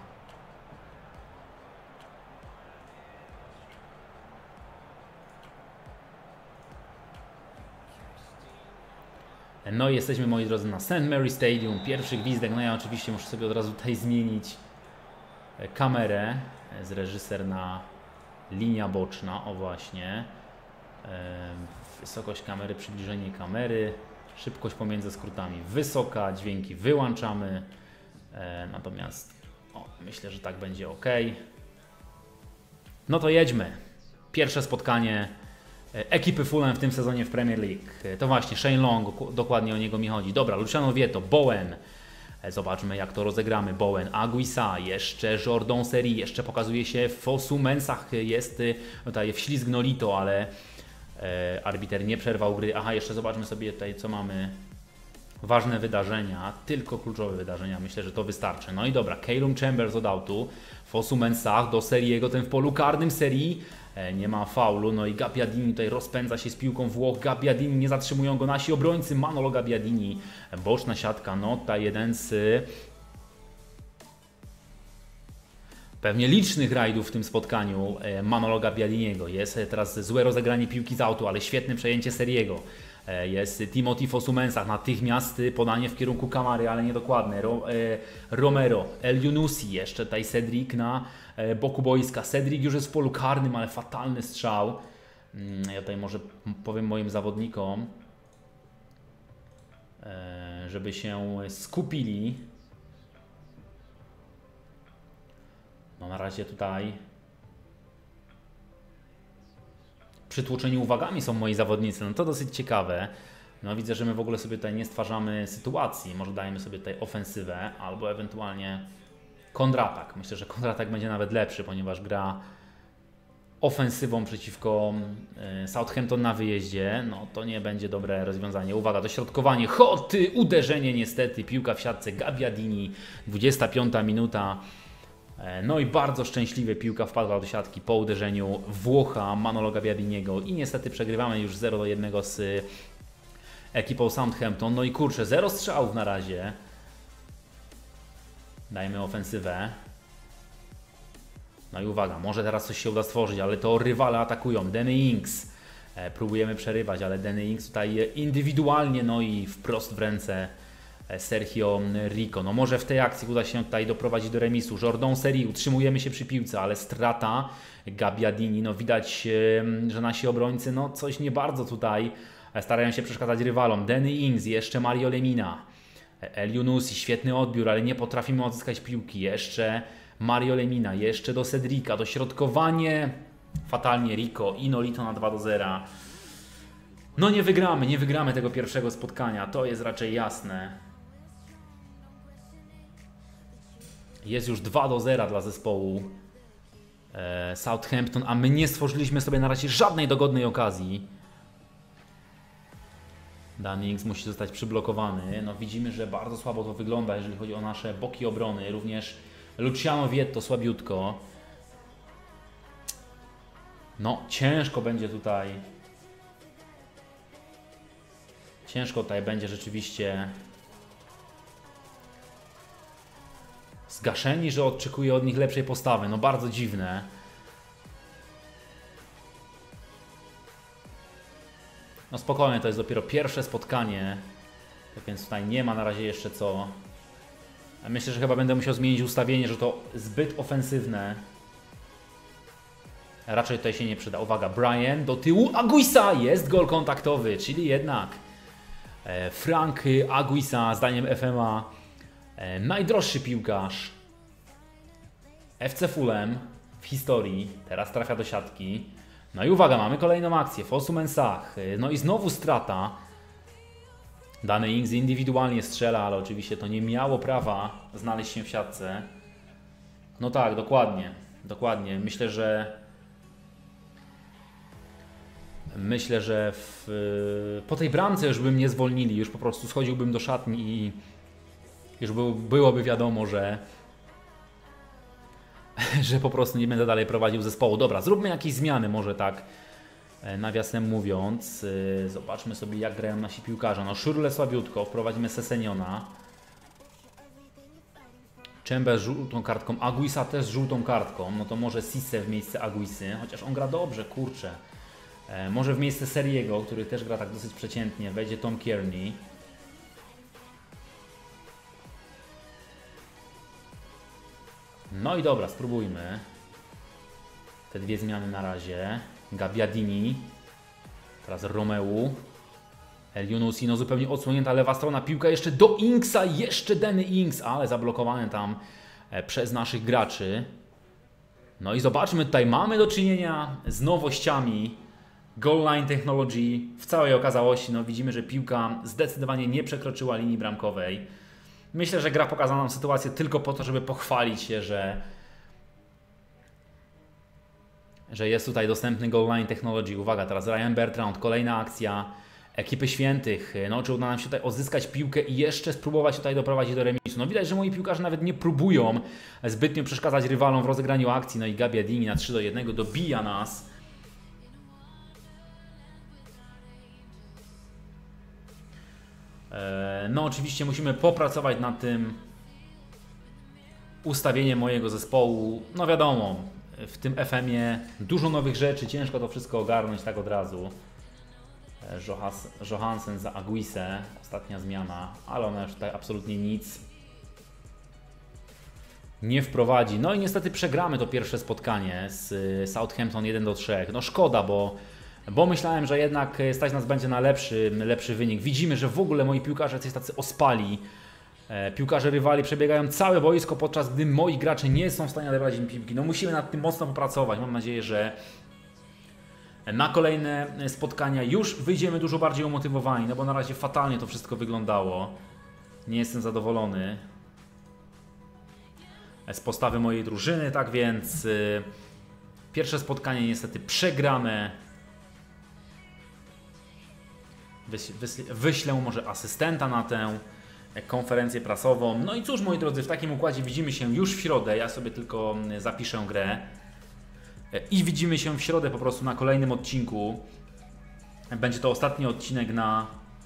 Speaker 1: No i jesteśmy, moi drodzy, na Saint Mary Stadium, pierwszy gwizdek. No ja oczywiście muszę sobie od razu tutaj zmienić kamerę z reżyser na linia boczna, o właśnie. Wysokość kamery, przybliżenie kamery, szybkość pomiędzy skrótami wysoka, dźwięki wyłączamy. Natomiast o, myślę, że tak będzie ok. No to jedźmy. Pierwsze spotkanie ekipy Fulham w tym sezonie w Premier League. To właśnie Shane Long, dokładnie o niego mi chodzi. Dobra, Luciano Vietto, Bowen. Zobaczmy, jak to rozegramy. Bowen, Anguissa, jeszcze Jordan Seri, jeszcze pokazuje się Fosu Mensah, jest tutaj wślizg Nolito, ale e, arbiter nie przerwał gry. Aha, jeszcze zobaczmy sobie tutaj, co mamy. Ważne wydarzenia, tylko kluczowe wydarzenia, myślę, że to wystarczy. No i dobra, Calum Chambers od autu, Fosu Mensah do Seriego, ten w polu karnym Serii. Nie ma faulu, no i Gabbiadini tutaj rozpędza się z piłką Włoch. Gabbiadini, nie zatrzymują go nasi obrońcy. Manolo Gabbiadini, boczna siatka, nota jeden z pewnie licznych rajdów w tym spotkaniu Manolo Gabbiadiniego. Jest teraz złe rozegranie piłki z autu, ale świetne przejęcie Seriego. Jest Timothy Fosu Mensah, natychmiast podanie w kierunku Kamary, ale niedokładne. Ro, e, Romero, El Yunusi, jeszcze tutaj Cedric na e, boku boiska. Cedric już jest w polu karnym, ale fatalny strzał. Ja tutaj może powiem moim zawodnikom, e, żeby się skupili. No na razie tutaj przytłoczeni uwagami są moi zawodnicy, no to dosyć ciekawe. No widzę, że my w ogóle sobie tutaj nie stwarzamy sytuacji, może dajemy sobie tutaj ofensywę albo ewentualnie kontratak. Myślę, że kontratak będzie nawet lepszy, ponieważ gra ofensywą przeciwko Southampton na wyjeździe, no to nie będzie dobre rozwiązanie. Uwaga, dośrodkowanie, choty, uderzenie niestety, piłka w siatce, Gabbiadini, dwudziesta piąta minuta. No i bardzo szczęśliwie piłka wpadła do siatki po uderzeniu Włocha Manolo Gabbiadiniego i niestety przegrywamy już zero do jednego z ekipą Southampton. No i kurczę, zero strzałów na razie. Dajmy ofensywę. No i uwaga, może teraz coś się uda stworzyć, ale to rywale atakują. Danny Ings. E, próbujemy przerywać, ale Danny Ings tutaj indywidualnie, no i wprost w ręce Sergio Rico. No może w tej akcji uda się tutaj doprowadzić do remisu. Jordan Seri, utrzymujemy się przy piłce, ale strata Gabbiadini. No widać, że nasi obrońcy no coś nie bardzo tutaj starają się przeszkadzać rywalom. Danny Ings, jeszcze Mario Lemina. El Yunusi, świetny odbiór, ale nie potrafimy odzyskać piłki. Jeszcze Mario Lemina, jeszcze do Cedrica, dośrodkowanie. Fatalnie Rico i Nolito na dwa do zera. No nie wygramy, nie wygramy tego pierwszego spotkania, to jest raczej jasne. Jest już dwa do zera dla zespołu e, Southampton, a my nie stworzyliśmy sobie na razie żadnej dogodnej okazji. Danny Ings musi zostać przyblokowany. No widzimy, że bardzo słabo to wygląda, jeżeli chodzi o nasze boki obrony. Również Luciano Vietto słabiutko. No ciężko będzie tutaj. Ciężko tutaj będzie rzeczywiście. Zgaszeni, że oczekuje od nich lepszej postawy. No bardzo dziwne. No spokojnie, to jest dopiero pierwsze spotkanie. Tak więc tutaj nie ma na razie jeszcze co. Myślę, że chyba będę musiał zmienić ustawienie, że to zbyt ofensywne. Raczej tutaj się nie przyda. Uwaga, Brian do tyłu. Anguissa, jest gol kontaktowy, czyli jednak Frank Anguissa, zdaniem F M A, najdroższy piłkarz F C Fulham w historii. Teraz trafia do siatki. No i uwaga, mamy kolejną akcję. Fosu Mensah. No i znowu strata. Danny Ings indywidualnie strzela, ale oczywiście to nie miało prawa znaleźć się w siatce. No tak, dokładnie. Dokładnie. Myślę, że Myślę, że w, po tej bramce już bym nie zwolnili, już po prostu schodziłbym do szatni i już był, byłoby wiadomo, że że po prostu nie będę dalej prowadził zespołu. Dobra, zróbmy jakieś zmiany, może tak nawiasem mówiąc. Zobaczmy sobie, jak grają nasi piłkarze. No Szurle słabiutko, wprowadzimy Seseniona. Czembę z żółtą kartką, Aguisa też z żółtą kartką. No to może Cisse w miejsce Aguisy, chociaż on gra dobrze, kurczę. E, może w miejsce Seriego, który też gra tak dosyć przeciętnie, wejdzie Tom Kearney. No i dobra, spróbujmy. Te dwie zmiany na razie. Gabbiadini. Teraz Romeu. El Yunusi, no zupełnie odsłonięta lewa strona. Piłka jeszcze do Inksa. Jeszcze Danny Ings, ale zablokowane tam przez naszych graczy. No i zobaczmy, tutaj mamy do czynienia z nowościami. Goal Line Technology w całej okazałości. No widzimy, że piłka zdecydowanie nie przekroczyła linii bramkowej. Myślę, że gra pokazała nam sytuację tylko po to, żeby pochwalić się, że że jest tutaj dostępny Goal Line Technology. Uwaga, teraz Ryan Bertrand, kolejna akcja ekipy świętych. No, czy uda nam się tutaj odzyskać piłkę i jeszcze spróbować tutaj doprowadzić do remisu. No widać, że moi piłkarze nawet nie próbują zbytnio przeszkadzać rywalom w rozegraniu akcji. No i Gabbiadini na trzy do jednego dobija nas. No oczywiście musimy popracować nad tym ustawieniem mojego zespołu. No wiadomo, w tym F M ie dużo nowych rzeczy, ciężko to wszystko ogarnąć tak od razu. Johansen za Aguisę, ostatnia zmiana, ale ona już tutaj absolutnie nic nie wprowadzi. No i niestety przegramy to pierwsze spotkanie z Southampton jeden do trzech. No szkoda, bo, bo myślałem, że jednak stać nas będzie na lepszy, lepszy wynik. Widzimy, że w ogóle moi piłkarze jacyś tacy ospali. Piłkarze rywali przebiegają całe boisko, podczas gdy moi gracze nie są w stanie odebrać im piłki. No musimy nad tym mocno popracować. Mam nadzieję, że na kolejne spotkania już wyjdziemy dużo bardziej umotywowani, no bo na razie fatalnie to wszystko wyglądało. Nie jestem zadowolony z postawy mojej drużyny, tak więc yy, pierwsze spotkanie niestety przegrane. Wyś, wyś, wyślę może asystenta na tę konferencję prasową. No i cóż, moi drodzy, w takim układzie widzimy się już w środę. Ja sobie tylko zapiszę grę. I widzimy się w środę po prostu na kolejnym odcinku. Będzie to ostatni odcinek na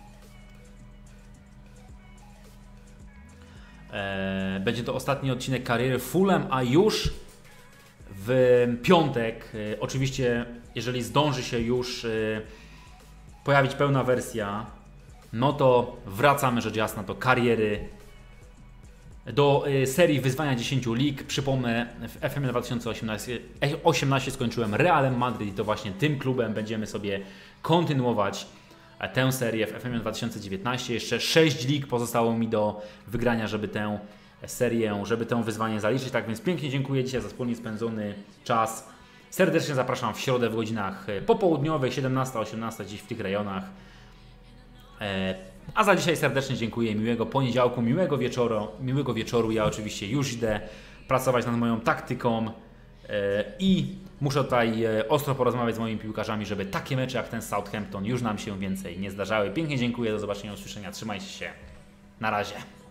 Speaker 1: e, Będzie to ostatni odcinek kariery Fulham, a już w piątek, e, oczywiście jeżeli zdąży się już e, pojawić pełna wersja, no to wracamy rzecz jasna do kariery, do y, serii wyzwania dziesięciu lig. Przypomnę, w F M dwa tysiące osiemnaście skończyłem Realem Madryt i to właśnie tym klubem będziemy sobie kontynuować tę serię w F M dwa tysiące dziewiętnaście. Jeszcze sześć lig pozostało mi do wygrania, żeby tę serię, żeby tę wyzwanie zaliczyć. Tak więc pięknie dziękuję dzisiaj za wspólnie spędzony czas. Serdecznie zapraszam w środę w godzinach popołudniowych, siedemnasta osiemnasta, gdzieś w tych rejonach. E A za dzisiaj serdecznie dziękuję, miłego poniedziałku, miłego wieczoru, miłego wieczoru. Ja oczywiście już idę pracować nad moją taktyką e, i muszę tutaj e, ostro porozmawiać z moimi piłkarzami, żeby takie mecze jak ten Southampton już nam się więcej nie zdarzały. Pięknie dziękuję, do zobaczenia, usłyszenia, trzymajcie się, na razie.